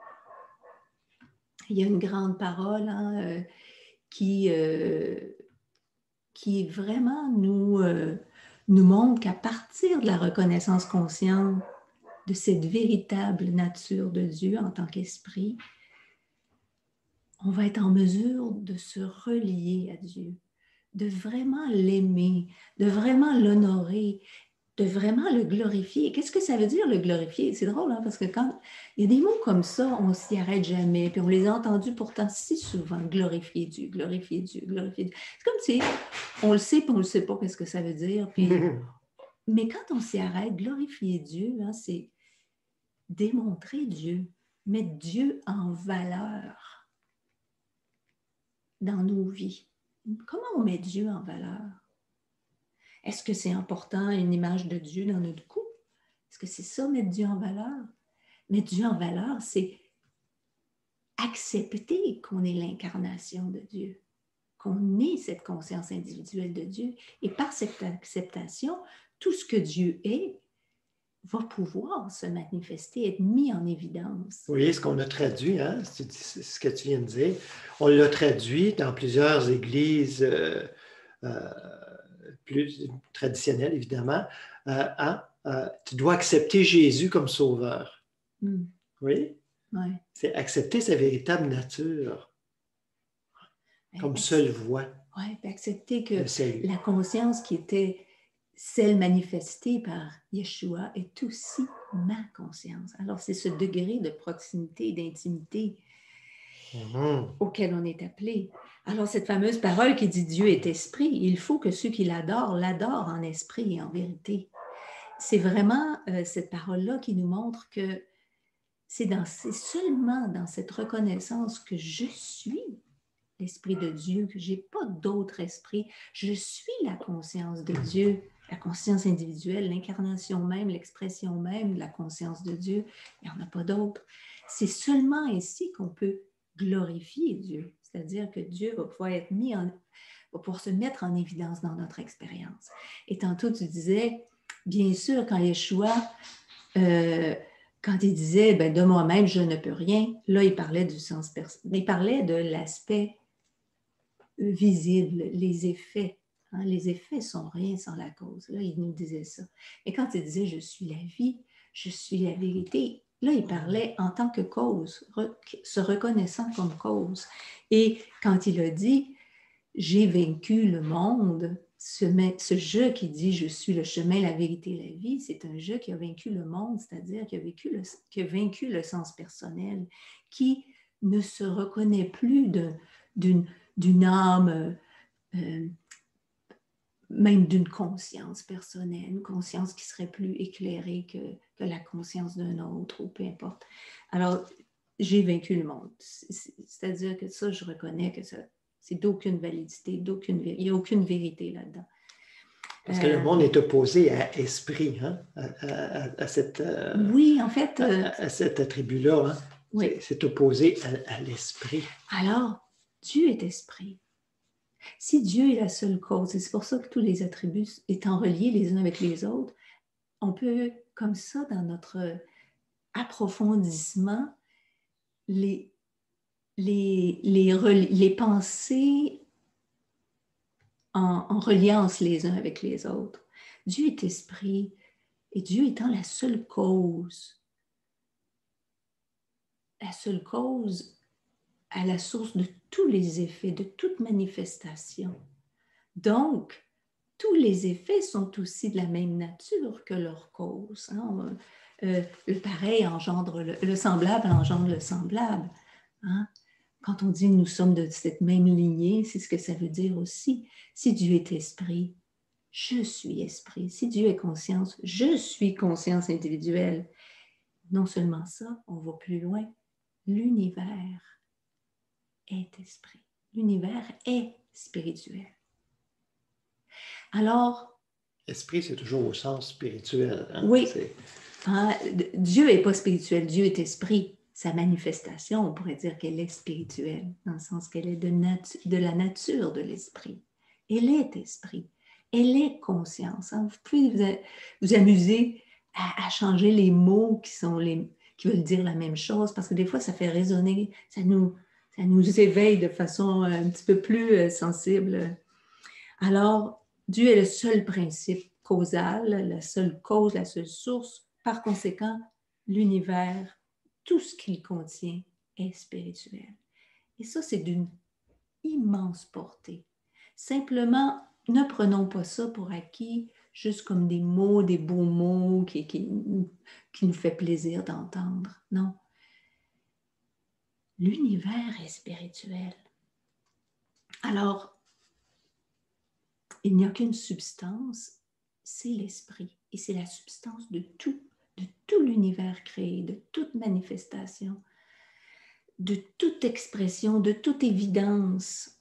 Il y a une grande parole hein, euh, qui, euh, qui vraiment nous, euh, nous montre qu'à partir de la reconnaissance consciente de cette véritable nature de Dieu en tant qu'esprit, on va être en mesure de se relier à Dieu, de vraiment l'aimer, de vraiment l'honorer, de vraiment le glorifier. Qu'est-ce que ça veut dire, le glorifier? C'est drôle, hein, parce que quand il y a des mots comme ça, on ne s'y arrête jamais, puis on les a entendus pourtant si souvent, glorifier Dieu, glorifier Dieu, glorifier Dieu. C'est comme si on le sait, puis on ne sait pas qu'est-ce que ça veut dire. Puis... Mais quand on s'y arrête, glorifier Dieu, hein, c'est démontrer Dieu, mettre Dieu en valeur dans nos vies. Comment on met Dieu en valeur? Est-ce que c'est important une image de Dieu dans notre cou? Est-ce que c'est ça, mettre Dieu en valeur? Mettre Dieu en valeur, c'est accepter qu'on est l'incarnation de Dieu, qu'on est cette conscience individuelle de Dieu. Et par cette acceptation, tout ce que Dieu est va pouvoir se manifester, être mis en évidence. Oui, ce qu'on a traduit, hein, c'est ce que tu viens de dire. On l'a traduit dans plusieurs églises euh, euh, plus traditionnelles, évidemment. Euh, hein, euh, tu dois accepter Jésus comme sauveur. Mm. Oui. Ouais. C'est accepter sa véritable nature comme Ac- seule voie ouais, puis accepter que de salut. la conscience qui était celle manifestée par Yeshua est aussi ma conscience. Alors, c'est ce degré de proximité, d'intimité Mhm. auquel on est appelé. Alors, cette fameuse parole qui dit Dieu est esprit, il faut que ceux qui l'adorent l'adorent en esprit et en vérité. C'est vraiment euh, cette parole-là qui nous montre que c'est, dans, c'est seulement dans cette reconnaissance que je suis l'Esprit de Dieu, que je n'ai pas d'autre esprit. Je suis la conscience de Dieu, la conscience individuelle, l'incarnation même, l'expression même de la conscience de Dieu. Il n'y en a pas d'autre. C'est seulement ainsi qu'on peut glorifier Dieu, c'est-à-dire que Dieu va pouvoir être mis en, va pouvoir se mettre en évidence dans notre expérience. Et tantôt, tu disais, bien sûr, quand Yeshua, euh, quand il disait, ben, de moi-même, je ne peux rien, là, il parlait du sens personnel, il parlait de l'aspect visible, les effets. Hein, les effets sont rien sans la cause. Là, il nous disait ça. Et quand il disait, je suis la vie, je suis la vérité, là, il parlait en tant que cause, se reconnaissant comme cause. Et quand il a dit, j'ai vaincu le monde, ce, ce jeu qui dit, je suis le chemin, la vérité, la vie, c'est un jeu qui a vaincu le monde, c'est-à-dire qui a, vécu le, qui a vaincu le sens personnel, qui ne se reconnaît plus de, d'une d'une âme, euh, même d'une conscience personnelle, une conscience qui serait plus éclairée que, que la conscience d'un autre, ou peu importe. Alors, j'ai vaincu le monde. C'est-à-dire que ça, je reconnais que ça, c'est d'aucune validité, d'aucune, il n'y a aucune vérité là-dedans. Parce que euh, le monde est opposé à esprit, hein, à, à, à, cette, euh, oui, en fait, euh, à, à cet attribut-là. Hein. Oui. C'est, c'est opposé à, à l'esprit. Alors, Dieu est esprit. Si Dieu est la seule cause, et c'est pour ça que tous les attributs étant reliés les uns avec les autres, on peut, comme ça, dans notre approfondissement, les, les, les, les penser en, en reliance les uns avec les autres. Dieu est esprit, et Dieu étant la seule cause, la seule cause à la source de tous les effets, de toute manifestation. Donc, tous les effets sont aussi de la même nature que leur cause. Hein? Euh, le pareil engendre le, le semblable engendre le semblable. Hein? Quand on dit nous sommes de cette même lignée, c'est ce que ça veut dire aussi. Si Dieu est esprit, je suis esprit. Si Dieu est conscience, je suis conscience individuelle. Non seulement ça, on va plus loin. L'univers est esprit. L'univers est spirituel. Alors, esprit, c'est toujours au sens spirituel. Hein? Oui. C'est... Hein, Dieu n'est pas spirituel, Dieu est esprit. Sa manifestation, on pourrait dire qu'elle est spirituelle, dans le sens qu'elle est de, natu- de la nature de l'esprit. Elle est esprit. Elle est conscience. Hein? Vous pouvez vous, vous amuser à, à changer les mots qui, sont les, qui veulent dire la même chose, parce que des fois, ça fait résonner, ça nous, ça nous éveille de façon un petit peu plus sensible. Alors, Dieu est le seul principe causal, la seule cause, la seule source. Par conséquent, l'univers, tout ce qu'il contient est spirituel. Et ça, c'est d'une immense portée. Simplement, ne prenons pas ça pour acquis, juste comme des mots, des beaux mots qui, qui, qui nous fait plaisir d'entendre. Non. L'univers est spirituel. Alors, il n'y a qu'une substance, c'est l'esprit. Et c'est la substance de tout, de tout l'univers créé, de toute manifestation, de toute expression, de toute évidence.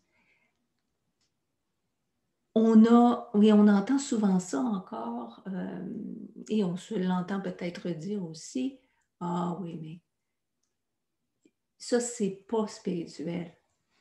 On a, oui, on entend souvent ça encore, euh, et on se l'entend peut-être dire aussi, ah oui, mais ça, c'est pas spirituel.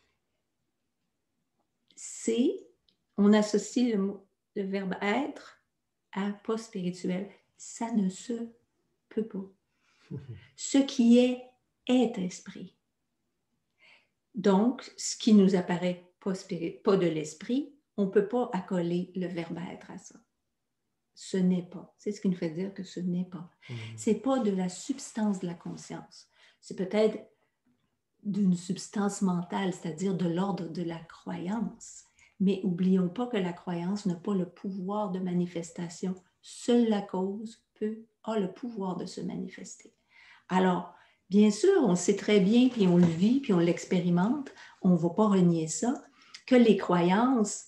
C'est, on associe le, mot, le verbe être à pas spirituel. Ça ne se peut pas. Ce qui est, est esprit. Donc, ce qui nous apparaît pas, spirit, pas de l'esprit, on ne peut pas accoler le verbe être à ça. ce n'est pas. C'est ce qui nous fait dire que ce n'est pas. Mmh. Ce n'est pas de la substance de la conscience. C'est peut-être d'une substance mentale, c'est-à-dire de l'ordre de la croyance. Mais n'oublions pas que la croyance n'a pas le pouvoir de manifestation. Seule la cause peut, a le pouvoir de se manifester. Alors, bien sûr, on sait très bien, puis on le vit, puis on l'expérimente, on ne va pas renier ça, que les croyances,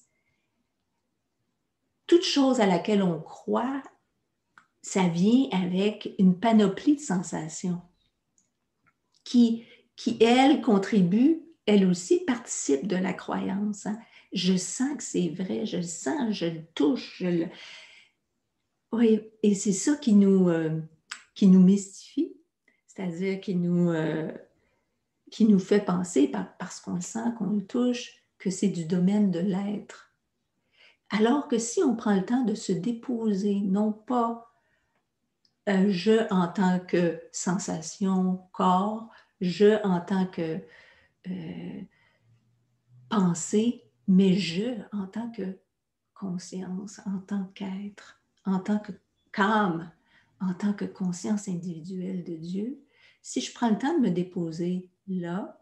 toute chose à laquelle on croit, ça vient avec une panoplie de sensations qui, qui elles, contribuent, elles aussi participent de la croyance. Hein. Je sens que c'est vrai, je le sens, je le touche. Je le... Oui, et c'est ça qui nous, euh, qui nous mystifie, c'est-à-dire qui nous, euh, qui nous fait penser, par, parce qu'on le sent, qu'on le touche, que c'est du domaine de l'être. Alors que si on prend le temps de se déposer, non pas euh, je en tant que sensation, corps, je en tant que euh, pensée, mais je en tant que conscience, en tant qu'être, en tant que qu'âme, en tant que conscience individuelle de Dieu, si je prends le temps de me déposer là,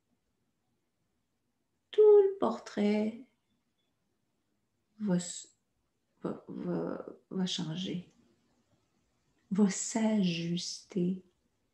tout le portrait va, va, va, va changer, va s'ajuster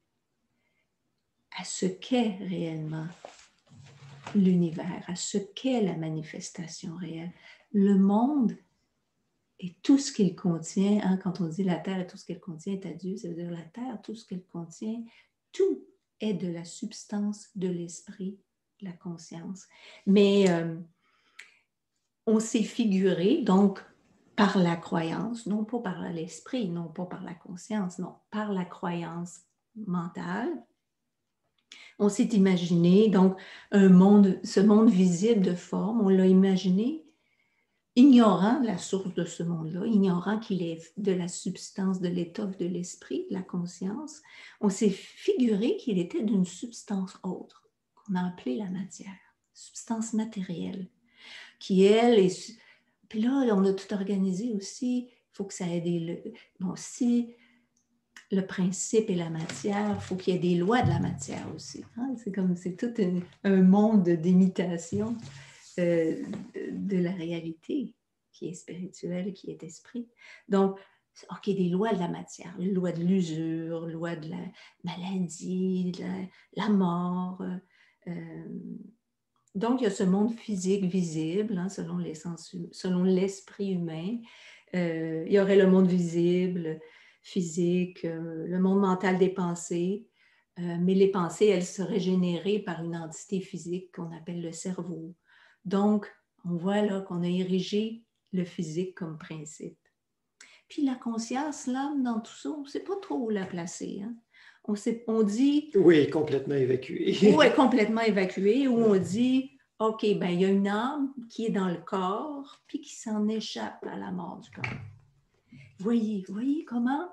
à ce qu'est réellement l'univers, à ce qu'est la manifestation réelle. Le monde et tout ce qu'il contient, hein, quand on dit la terre et tout ce qu'elle contient est à Dieu, ça veut dire la terre, tout ce qu'elle contient, tout est de la substance de l'esprit, de la conscience. Mais euh, on s'est figuré, donc, par la croyance, non pas par l'esprit, non pas par la conscience, non, par la croyance mentale, on s'est imaginé, donc, un monde, ce monde visible de forme, on l'a imaginé ignorant la source de ce monde-là, ignorant qu'il est de la substance, de l'étoffe de l'esprit, de la conscience. On s'est figuré qu'il était d'une substance autre, qu'on a appelée la matière, substance matérielle, qui, elle, est... Puis là, on a tout organisé aussi, il faut que ça ait des... Bon, si... le principe et la matière, il faut qu'il y ait des lois de la matière aussi. Hein? C'est comme, c'est tout un, un monde d'imitation euh, de la réalité qui est spirituelle, qui est esprit. Donc, OK, des lois de la matière, loi de l'usure, loi de la maladie, de la, la mort. Euh, donc, il y a ce monde physique visible, hein, selon, les sens, selon l'esprit humain. Euh, il y aurait le monde visible, physique, euh, le monde mental des pensées, euh, mais les pensées, elles seraient générées par une entité physique qu'on appelle le cerveau. Donc, on voit là qu'on a érigé le physique comme principe. Puis la conscience, l'âme, dans tout ça, on ne sait pas trop où la placer. Hein? On, sait, on dit... Oui, complètement évacuée. Ou est complètement évacuée, où on dit, OK, ben il y a une âme qui est dans le corps, puis qui s'en échappe à la mort du corps. Voyez, voyez comment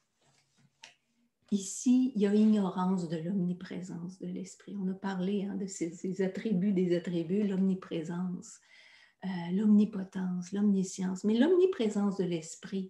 ici, il y a ignorance de l'omniprésence de l'esprit. On a parlé hein, de ces, ces attributs des attributs, l'omniprésence, euh, l'omnipotence, l'omniscience. Mais l'omniprésence de l'esprit,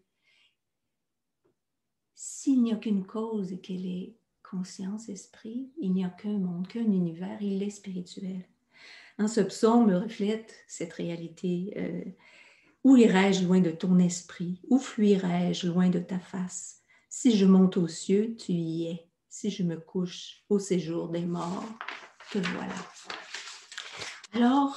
s'il n'y a qu'une cause et qu'elle est conscience, esprit, il n'y a qu'un monde, qu'un univers, il est spirituel. Hein, ce psaume reflète cette réalité. Euh, où irai-je loin de ton esprit? Où fuirai-je loin de ta face? Si je monte aux cieux, tu y es. Si je me couche au séjour des morts, te voilà. Alors,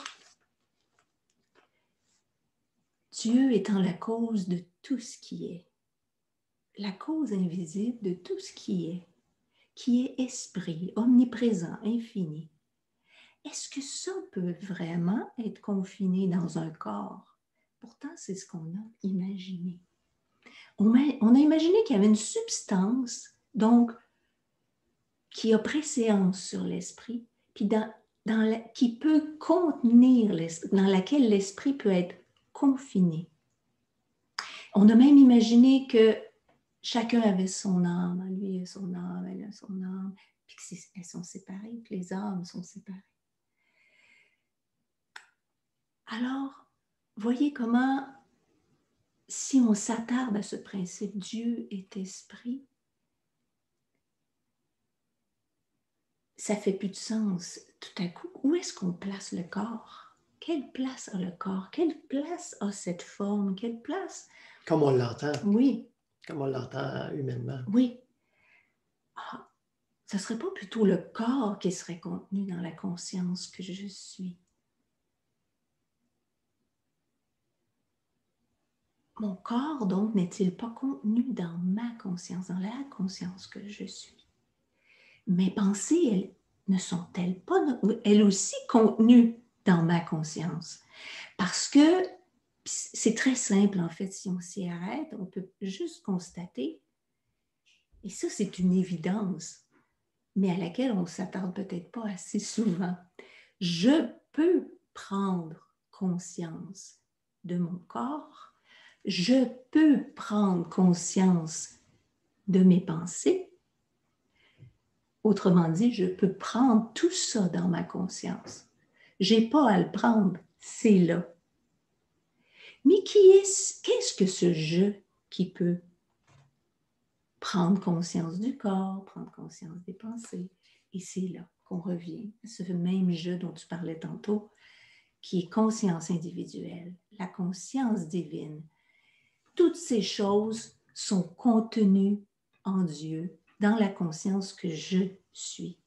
Dieu étant la cause de tout ce qui est, la cause invisible de tout ce qui est, qui est esprit, omniprésent, infini, est-ce que ça peut vraiment être confiné dans un corps? Pourtant, c'est ce qu'on a imaginé. On a, on a imaginé qu'il y avait une substance, donc, qui a préséance sur l'esprit, puis dans, dans la, qui peut contenir l'esprit, dans laquelle l'esprit peut être confiné. On a même imaginé que chacun avait son âme, lui a son âme, elle a son âme, puis qu'elles sont séparées, que les âmes sont séparées. Alors, voyez comment si on s'attarde à ce principe, Dieu est esprit, ça ne fait plus de sens. Tout à coup, où est-ce qu'on place le corps? Quelle place a le corps? Quelle place a cette forme? Quelle place? Comme on l'entend. Oui. Comme on l'entend humainement. Oui. Ah, ce ne serait pas plutôt le corps qui serait contenu dans la conscience que je suis? Mon corps, donc, n'est-il pas contenu dans ma conscience, dans la conscience que je suis? Mes pensées, elles ne sont-elles pas, elles aussi, contenues dans ma conscience? Parce que c'est très simple, en fait, si on s'y arrête, on peut juste constater, et ça, c'est une évidence, mais à laquelle on ne s'attarde peut-être pas assez souvent. Je peux prendre conscience de mon corps, je peux prendre conscience de mes pensées. Autrement dit, je peux prendre tout ça dans ma conscience. Je n'ai pas à le prendre, c'est là. Mais qui est, qu'est-ce que ce je qui peut prendre conscience du corps, prendre conscience des pensées? Et c'est là qu'on revient à ce même je dont tu parlais tantôt, qui est conscience individuelle, la conscience divine. Toutes ces choses sont contenues en Dieu, dans la conscience que je suis.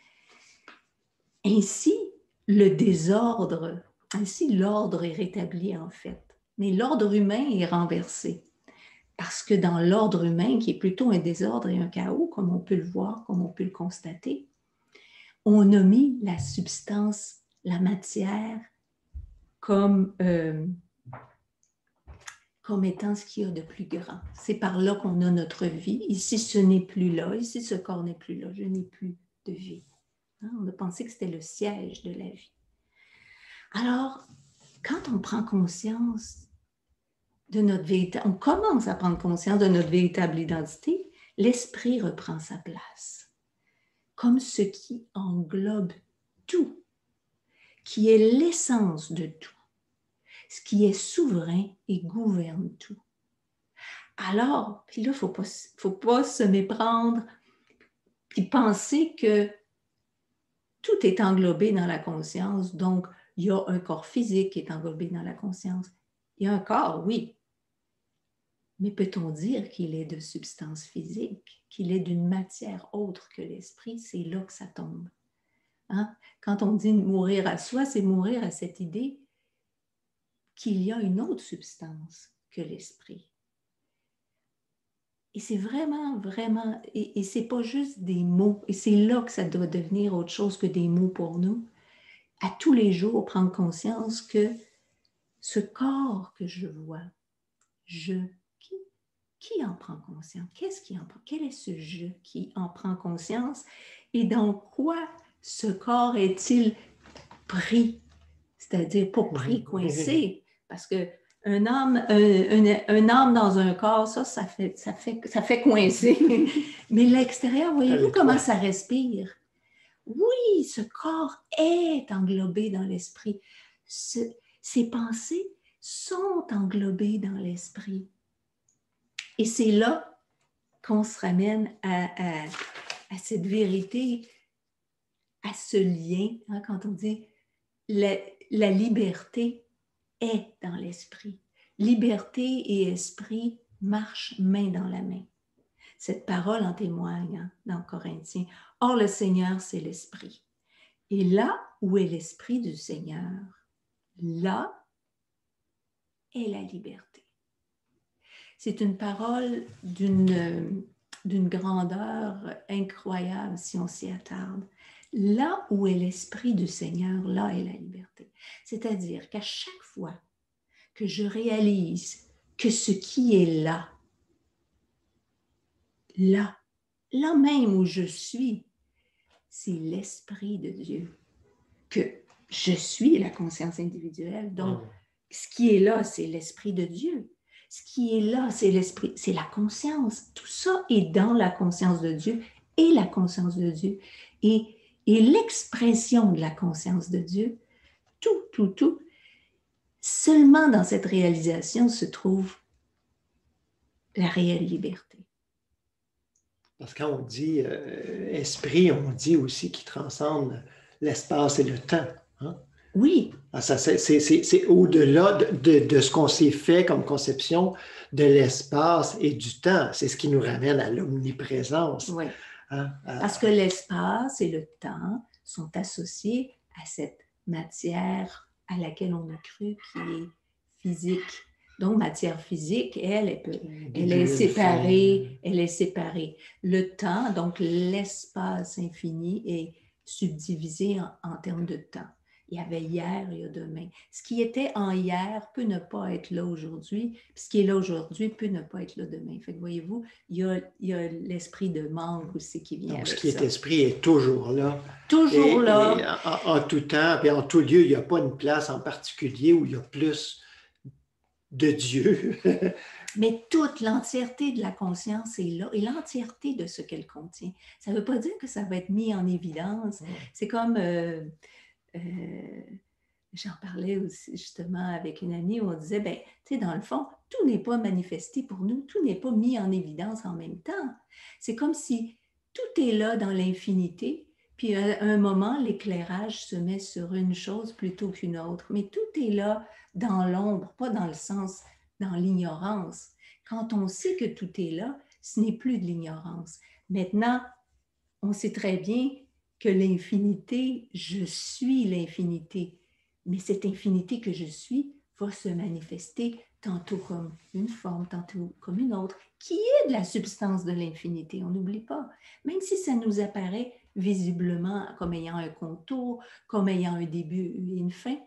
Ainsi, le désordre, ainsi l'ordre est rétabli en fait, mais l'ordre humain est renversé. Parce que dans l'ordre humain, qui est plutôt un désordre et un chaos, comme on peut le voir, comme on peut le constater, on a mis la substance, la matière, comme, euh, comme étant ce qu'il y a de plus grand. C'est par là qu'on a notre vie. Ici, ce n'est plus là. Ici, ce corps n'est plus là. Je n'ai plus de vie. Hein? On a pensé que c'était le siège de la vie. Alors, quand on prend conscience de notre véritable, on commence à prendre conscience de notre véritable identité, l'esprit reprend sa place comme ce qui englobe tout, qui est l'essence de tout, ce qui est souverain et gouverne tout. Alors, puis là, il ne faut pas, faut pas se méprendre puis penser que tout est englobé dans la conscience. Donc, il y a un corps physique qui est englobé dans la conscience. Il y a un corps, oui. Mais peut-on dire qu'il est de substance physique, qu'il est d'une matière autre que l'esprit? C'est là que ça tombe. Hein? Quand on dit mourir à soi, c'est mourir à cette idée qu'il y a une autre substance que l'esprit. Et c'est vraiment, vraiment, et, et c'est pas juste des mots, et c'est là que ça doit devenir autre chose que des mots pour nous. À tous les jours, prendre conscience que ce corps que je vois, je, qui, qui en prend conscience? Qu'est-ce qui en prend? Quel est ce je qui en prend conscience? Et dans quoi ce corps est-il pris? C'est-à-dire pas pris, coincé, parce que un âme, un, un, un âme dans un corps, ça, ça fait, ça fait, ça fait coincer. Mais l'extérieur, voyez-vous comment ça respire? Oui, ce corps est englobé dans l'esprit. Ce, ces pensées sont englobées dans l'esprit. Et c'est là qu'on se ramène à, à, à cette vérité, à ce lien, hein, quand on dit la, la liberté est dans l'esprit. Liberté et esprit marchent main dans la main. Cette parole en témoigne hein, dans Corinthiens. Or, le Seigneur, c'est l'esprit. Et là où est l'esprit du Seigneur, là est la liberté. C'est une parole d'une, d'une grandeur incroyable si on s'y attarde. Là où est l'esprit du Seigneur, là est la liberté. C'est-à-dire qu'à chaque fois que je réalise que ce qui est là, là, là même où je suis, c'est l'esprit de Dieu. Que je suis la conscience individuelle. Donc, mmh. ce qui est là, c'est l'esprit de Dieu. Ce qui est là, c'est l'esprit, c'est la conscience. Tout ça est dans la conscience de Dieu et la conscience de Dieu. Et, et l'expression de la conscience de Dieu, tout, tout, tout, seulement dans cette réalisation se trouve la réelle liberté. Parce que quand on dit euh, esprit, on dit aussi qu'il transcende l'espace et le temps. Hein? Oui. Ah, ça, c'est, c'est, c'est, c'est au-delà de, de, de ce qu'on s'est fait comme conception de l'espace et du temps. C'est ce qui nous ramène à l'omniprésence. Oui. Hein? À... Parce que l'espace et le temps sont associés à cette matière à laquelle on a cru qui est physique. Donc, matière physique, elle, elle, peut, elle est séparée, elle est séparée. Le temps, donc l'espace infini, est subdivisé en, en termes de temps. Il y avait hier, il y a demain. Ce qui était en hier peut ne pas être là aujourd'hui, puis ce qui est là aujourd'hui peut ne pas être là demain. Fait que voyez-vous, il y a, il y a l'esprit de manque aussi qui vient. Donc, avec ce qui ça. est esprit est toujours là. Toujours et, là. Et en, en tout temps, puis en tout lieu, il n'y a pas une place en particulier où il y a plus de Dieu. Mais toute l'entièreté de la conscience est là et l'entièreté de ce qu'elle contient. Ça ne veut pas dire que ça va être mis en évidence. Ouais. C'est comme, euh, euh, j'en parlais aussi justement avec une amie où on disait, ben, tu sais, dans le fond, tout n'est pas manifesté pour nous, tout n'est pas mis en évidence en même temps. C'est comme si tout est là dans l'infinité, puis à un moment, l'éclairage se met sur une chose plutôt qu'une autre. Mais tout est là dans l'ombre, pas dans le sens, dans l'ignorance. Quand on sait que tout est là, ce n'est plus de l'ignorance. Maintenant, on sait très bien que l'infinité, je suis l'infinité. Mais cette infinité que je suis va se manifester tantôt comme une forme, tantôt comme une autre, qui est de la substance de l'infinité, on n'oublie pas. Même si ça nous apparaît visiblement comme ayant un contour, comme ayant un début et une fin,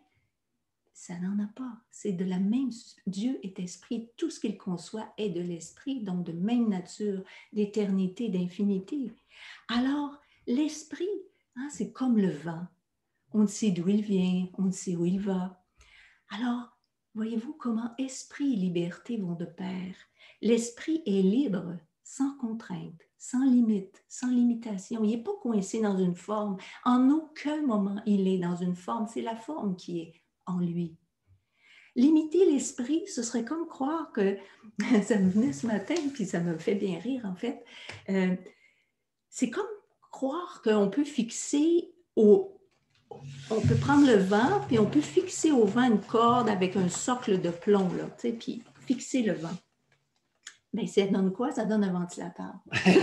ça n'en a pas. C'est de la même... Dieu est esprit. Tout ce qu'il conçoit est de l'esprit, donc de même nature, d'éternité, d'infinité. Alors, l'esprit, hein, c'est comme le vent. On ne sait d'où il vient, on ne sait où il va. Alors, voyez-vous comment esprit et liberté vont de pair. L'esprit est libre, sans contrainte, sans limite, sans limitation. Il n'est pas coincé dans une forme. En aucun moment, il est dans une forme. C'est la forme qui est en lui. Limiter l'esprit, ce serait comme croire que, ça me venait ce matin, puis ça me fait bien rire en fait, euh, c'est comme croire qu'on peut fixer au... On peut prendre le vent, puis on peut fixer au vent une corde avec un socle de plomb, là, tu sais, puis fixer le vent. Bien, ça donne quoi? Ça donne un ventilateur.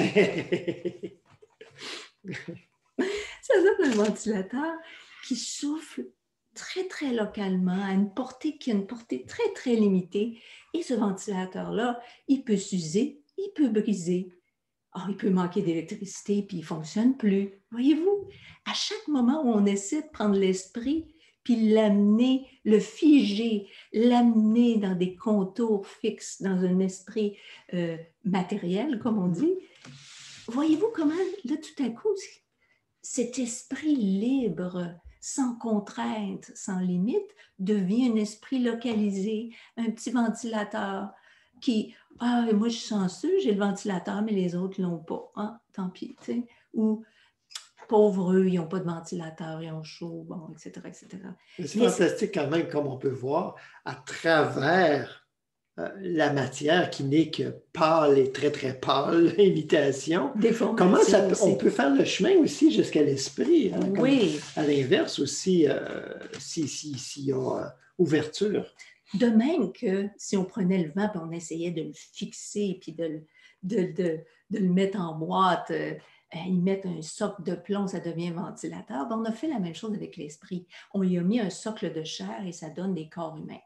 Ça donne un ventilateur qui souffle très, très localement, à une portée qui a une portée très, très limitée. Et ce ventilateur-là, il peut s'user, il peut briser. Oh, il peut manquer d'électricité, puis il ne fonctionne plus. Voyez-vous, à chaque moment où on essaie de prendre l'esprit, puis l'amener, le figer, l'amener dans des contours fixes, dans un esprit euh, matériel, comme on dit, voyez-vous comment, là, tout à coup, cet esprit libre, sans contrainte, sans limite, devient un esprit localisé, un petit ventilateur qui, ah, moi je suis chanceux, j'ai le ventilateur, mais les autres ne l'ont pas. Ah, tant pis, tu sais. Ou, pauvres eux, ils n'ont pas de ventilateur, ils ont chaud, bon, et cetera, et cetera. C'est mais fantastique quand même, comme on peut voir, à travers la matière qui n'est que pâle et très, très pâle, imitation. Comment ça peut, on peut faire le chemin aussi jusqu'à l'esprit? Hein, oui. À l'inverse aussi, euh, s'il si, si y a euh, ouverture. De même que si on prenait le vent et on essayait de le fixer puis de, de, de, de le mettre en boîte, euh, y mettre un socle de plomb, ça devient ventilateur. Ben, on a fait la même chose avec l'esprit. On lui a mis un socle de chair et ça donne des corps humains.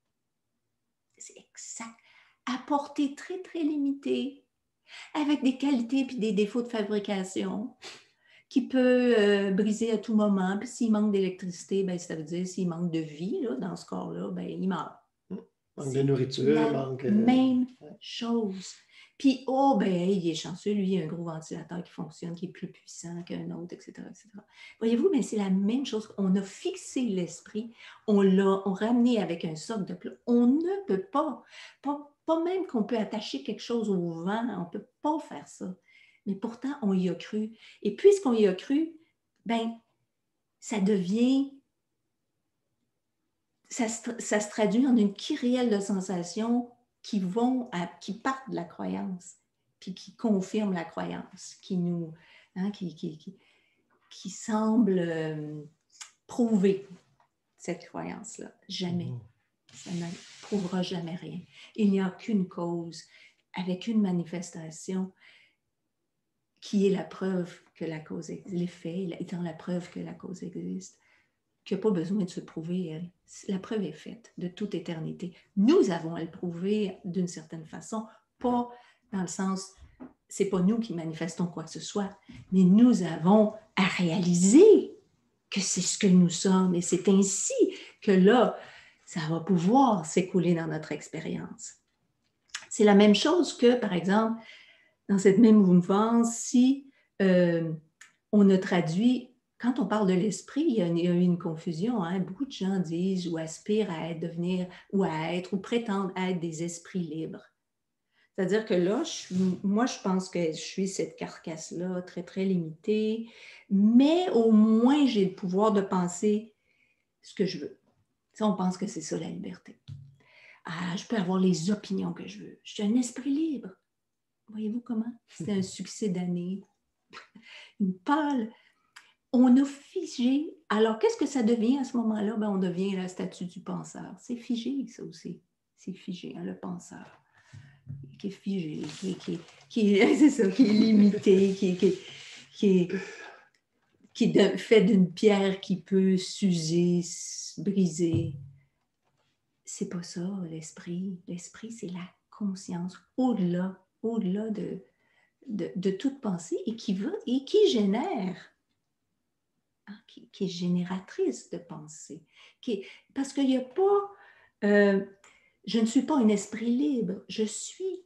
C'est exact. À portée très, très limitée, avec des qualités et des défauts de fabrication, qui peut euh, briser à tout moment. Puis s'il manque d'électricité, ben, ça veut dire s'il manque de vie là, dans ce corps-là, ben, il meurt. Manque de nourriture, la manque... même chose. Puis, oh, ben, il est chanceux, lui, il a un gros ventilateur qui fonctionne, qui est plus puissant qu'un autre, et cetera, et cetera. Voyez-vous, mais c'est la même chose. On a fixé l'esprit, on l'a on ramené avec un socle de plomb. On ne peut pas, pas, pas même qu'on peut attacher quelque chose au vent, on ne peut pas faire ça. Mais pourtant, on y a cru. Et puisqu'on y a cru, ben, ça devient... Ça se, ça se traduit en une kyrielle de sensations qui vont, à, qui partent de la croyance, puis qui confirment la croyance, qui nous, hein, qui, qui, qui, qui semblent euh, prouver cette croyance-là. Jamais. Mmh. Ça ne prouvera jamais rien. Il n'y a qu'une cause avec une manifestation qui est la preuve que la cause existe, l'effet étant la preuve que la cause existe, qui n'a pas besoin de se prouver, elle. La preuve est faite de toute éternité. Nous avons à le prouver d'une certaine façon, pas dans le sens, c'est pas nous qui manifestons quoi que ce soit, mais nous avons à réaliser que c'est ce que nous sommes, et c'est ainsi que là, ça va pouvoir s'écouler dans notre expérience. C'est la même chose que, par exemple, dans cette même mouvance, si euh, on a traduit, quand on parle de l'esprit, il y a, il y a eu une confusion. Hein? Beaucoup de gens disent ou aspirent à être, devenir, ou à être, ou prétendent être des esprits libres. C'est-à-dire que là, je, moi, je pense que je suis cette carcasse-là, très, très limitée, mais au moins, j'ai le pouvoir de penser ce que je veux. Ça, on pense que c'est ça, la liberté. Ah, je peux avoir les opinions que je veux. Je suis un esprit libre. Voyez-vous comment? C'est un succès d'année. Une pâle. On a figé. Alors, qu'est-ce que ça devient à ce moment-là? Ben, on devient la statue du penseur. C'est figé, ça aussi. C'est figé, hein, le penseur. Qui est figé, qui, qui, qui, c'est ça, qui est limité, qui, qui, qui est, qui est fait d'une pierre qui peut s'user, briser. C'est pas ça, l'esprit. L'esprit, c'est la conscience au-delà, au-delà de, de, de toute pensée et qui va et qui génère, hein, qui, qui est génératrice de pensée. Qui, parce qu'il n'y a pas, euh, je ne suis pas un esprit libre, je suis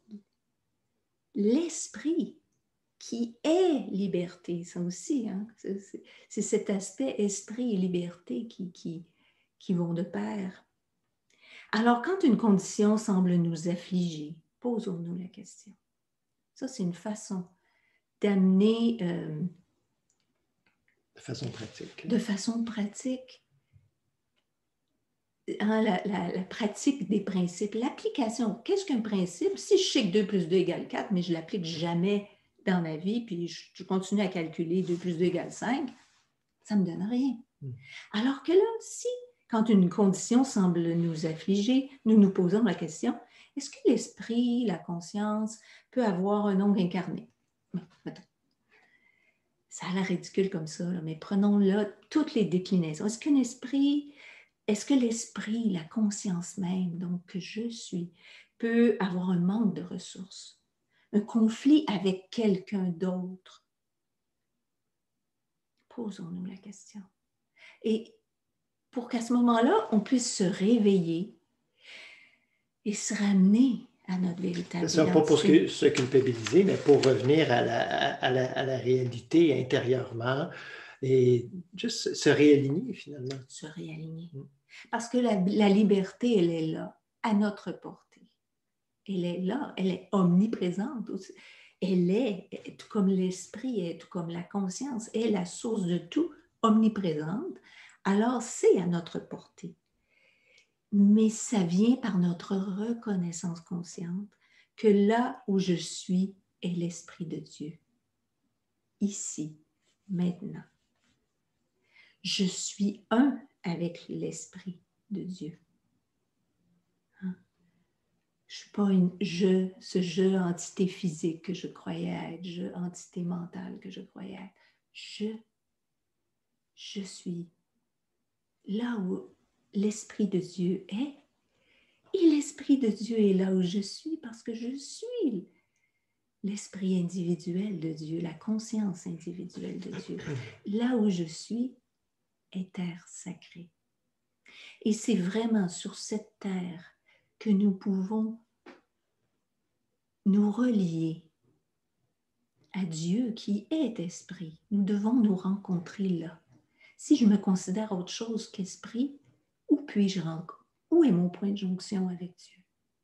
l'esprit qui est liberté, ça aussi. Hein? C'est, c'est, c'est cet aspect esprit et liberté qui, qui, qui vont de pair. Alors, quand une condition semble nous affliger, posons-nous la question. Ça, c'est une façon d'amener... Euh, de façon pratique. De façon pratique. Hein, la, la, la pratique des principes, l'application. Qu'est-ce qu'un principe? Si je sais que deux plus deux égale quatre, mais je ne l'applique jamais dans ma vie, puis je, je continue à calculer deux plus deux égale cinq, ça ne me donne rien. Mm. Alors que là, si, quand une condition semble nous affliger, nous nous posons la question, est-ce que l'esprit, la conscience, peut avoir un nombre incarné? Mettons. Ça a l'air ridicule comme ça, là, mais prenons-là toutes les déclinaisons. Est-ce qu'un esprit, est-ce que l'esprit, la conscience même, donc que je suis, peut avoir un manque de ressources, un conflit avec quelqu'un d'autre? Posons-nous la question. Et pour qu'à ce moment-là, on puisse se réveiller et se ramener à notre véritable ça, identité. pas pour se, se culpabiliser, mais pour revenir à la, à la, à la réalité intérieurement et juste se réaligner finalement. Se réaligner. Mm. Parce que la, la liberté, elle est là, à notre portée. Elle est là, elle est omniprésente aussi. Elle est, tout comme l'esprit, tout comme la conscience, est la source de tout, omniprésente. Alors, c'est à notre portée. Mais ça vient par notre reconnaissance consciente que là où je suis est l'Esprit de Dieu. Ici, maintenant. Je suis un avec l'Esprit de Dieu. Hein? Je ne suis pas une je, ce je entité physique que je croyais être, je entité mentale que je croyais être. Je, je suis là où l'Esprit de Dieu est. Et l'Esprit de Dieu est là où je suis parce que je suis l'esprit individuel de Dieu, la conscience individuelle de Dieu. Là où je suis est terre sacrée. Et c'est vraiment sur cette terre que nous pouvons nous relier à Dieu qui est esprit. Nous devons nous rencontrer là. Si je me considère autre chose qu'esprit, où puis-je rencontrer? Où est mon point de jonction avec Dieu?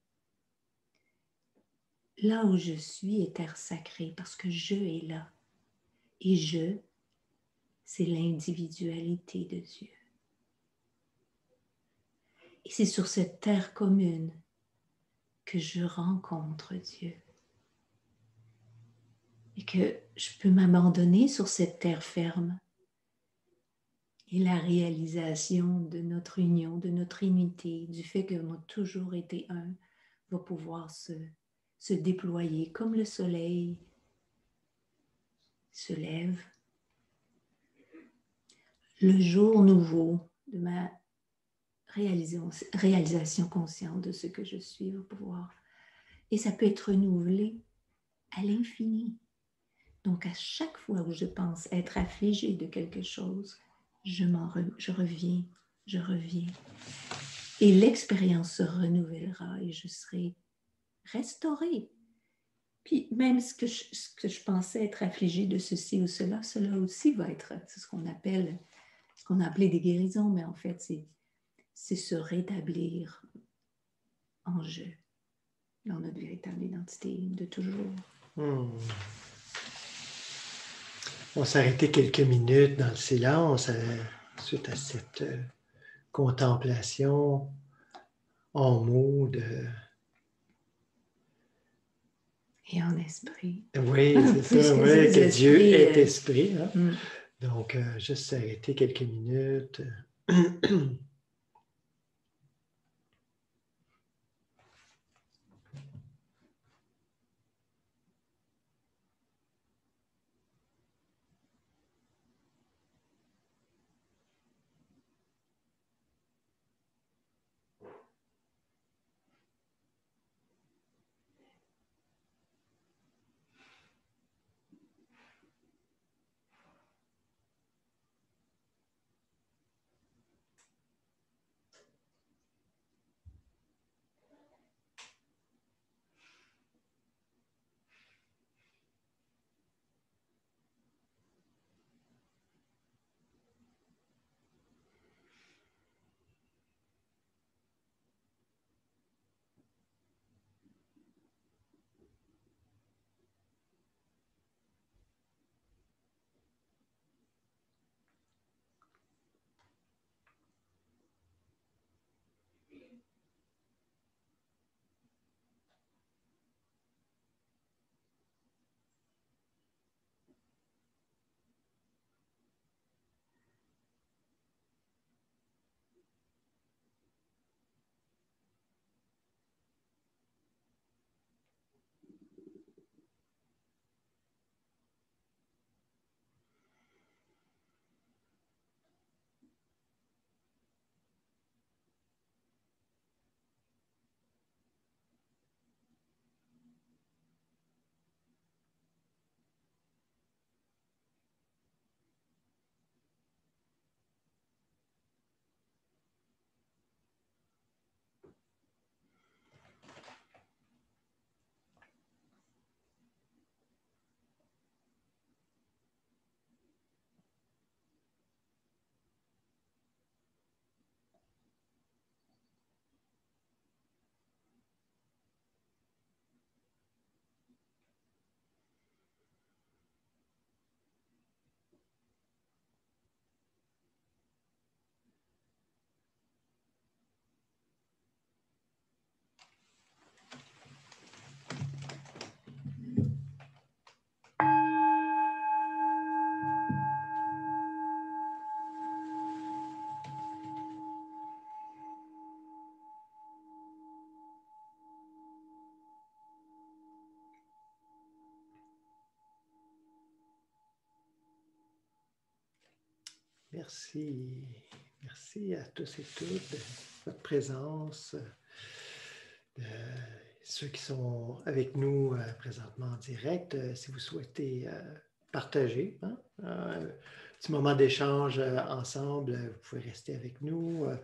Là où je suis est terre sacrée parce que je est là. Et je, c'est l'individualité de Dieu. Et c'est sur cette terre commune que je rencontre Dieu et que je peux m'abandonner sur cette terre ferme. Et la réalisation de notre union, de notre unité, du fait qu'on a toujours été un, va pouvoir se, se déployer comme le soleil se lève. Le jour nouveau de ma réalisation, réalisation consciente de ce que je suis va pouvoir. Et ça peut être renouvelé à l'infini. Donc, à chaque fois où je pense être affligée de quelque chose, je, m'en re, je reviens, je reviens. Et l'expérience se renouvellera et je serai restaurée. Puis même ce que je, ce que je pensais être affligée de ceci ou cela, cela aussi va être, c'est ce qu'on appelle, ce qu'on a appelé des guérisons, mais en fait, c'est, c'est se rétablir en jeu, dans notre véritable identité de toujours. Hmm. On s'est arrêté quelques minutes dans le silence euh, suite à cette euh, contemplation en mots de... Et en esprit. Oui, c'est ça, que, oui, que Dieu est euh... esprit. Hein? Mm. Donc, euh, juste s'arrêter quelques minutes. Merci. Merci à tous et toutes de votre présence, de ceux qui sont avec nous euh, présentement en direct. Euh, si vous souhaitez euh, partager hein, un petit moment d'échange euh, ensemble, vous pouvez rester avec nous. Euh,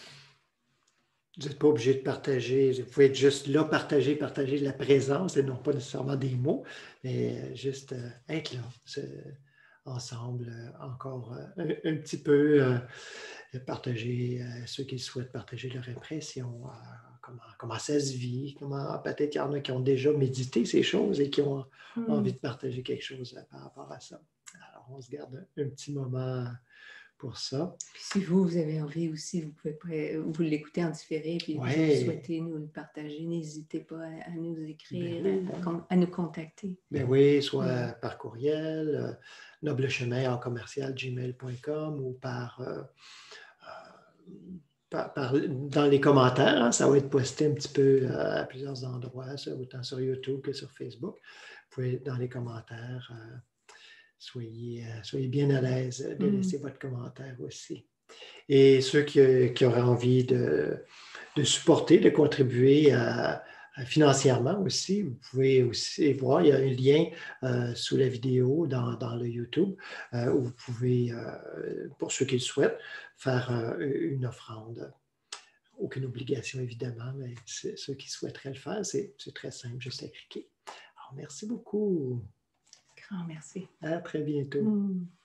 vous n'êtes pas obligé de partager, vous pouvez être juste là, partager, partager la présence et non pas nécessairement des mots, mais juste euh, être là. C'est, ensemble euh, encore euh, un, un petit peu, euh, partager, euh, ceux qui souhaitent partager leur impression, euh, comment, comment ça se vit, comment peut-être qu'il y en a qui ont déjà médité ces choses et qui ont mm. envie de partager quelque chose euh, par rapport à ça. Alors, on se garde un, un petit moment pour ça. Puis si vous, vous avez envie aussi, vous pouvez vous l'écouter en différé, puis ouais. si vous souhaitez nous le partager, n'hésitez pas à, à nous écrire, ben, à, à nous contacter. Ben oui, soit oui. par courriel, euh, noblechemin en commercial gmail point com ou par, euh, euh, par, par, dans les commentaires. Hein, ça va être posté un petit peu euh, à plusieurs endroits, ça, autant sur YouTube que sur Facebook. Vous pouvez, dans les commentaires, euh, soyez, euh, soyez bien à l'aise de mm. laisser votre commentaire aussi. Et ceux qui, qui auraient envie de, de supporter, de contribuer à financièrement aussi, vous pouvez aussi voir, il y a un lien euh, sous la vidéo dans, dans le YouTube euh, où vous pouvez, euh, pour ceux qui le souhaitent, faire euh, une offrande. Aucune obligation évidemment, mais ceux qui souhaiteraient le faire, c'est très simple, juste à cliquer. Alors, merci beaucoup. Grand merci. À très bientôt. Mm.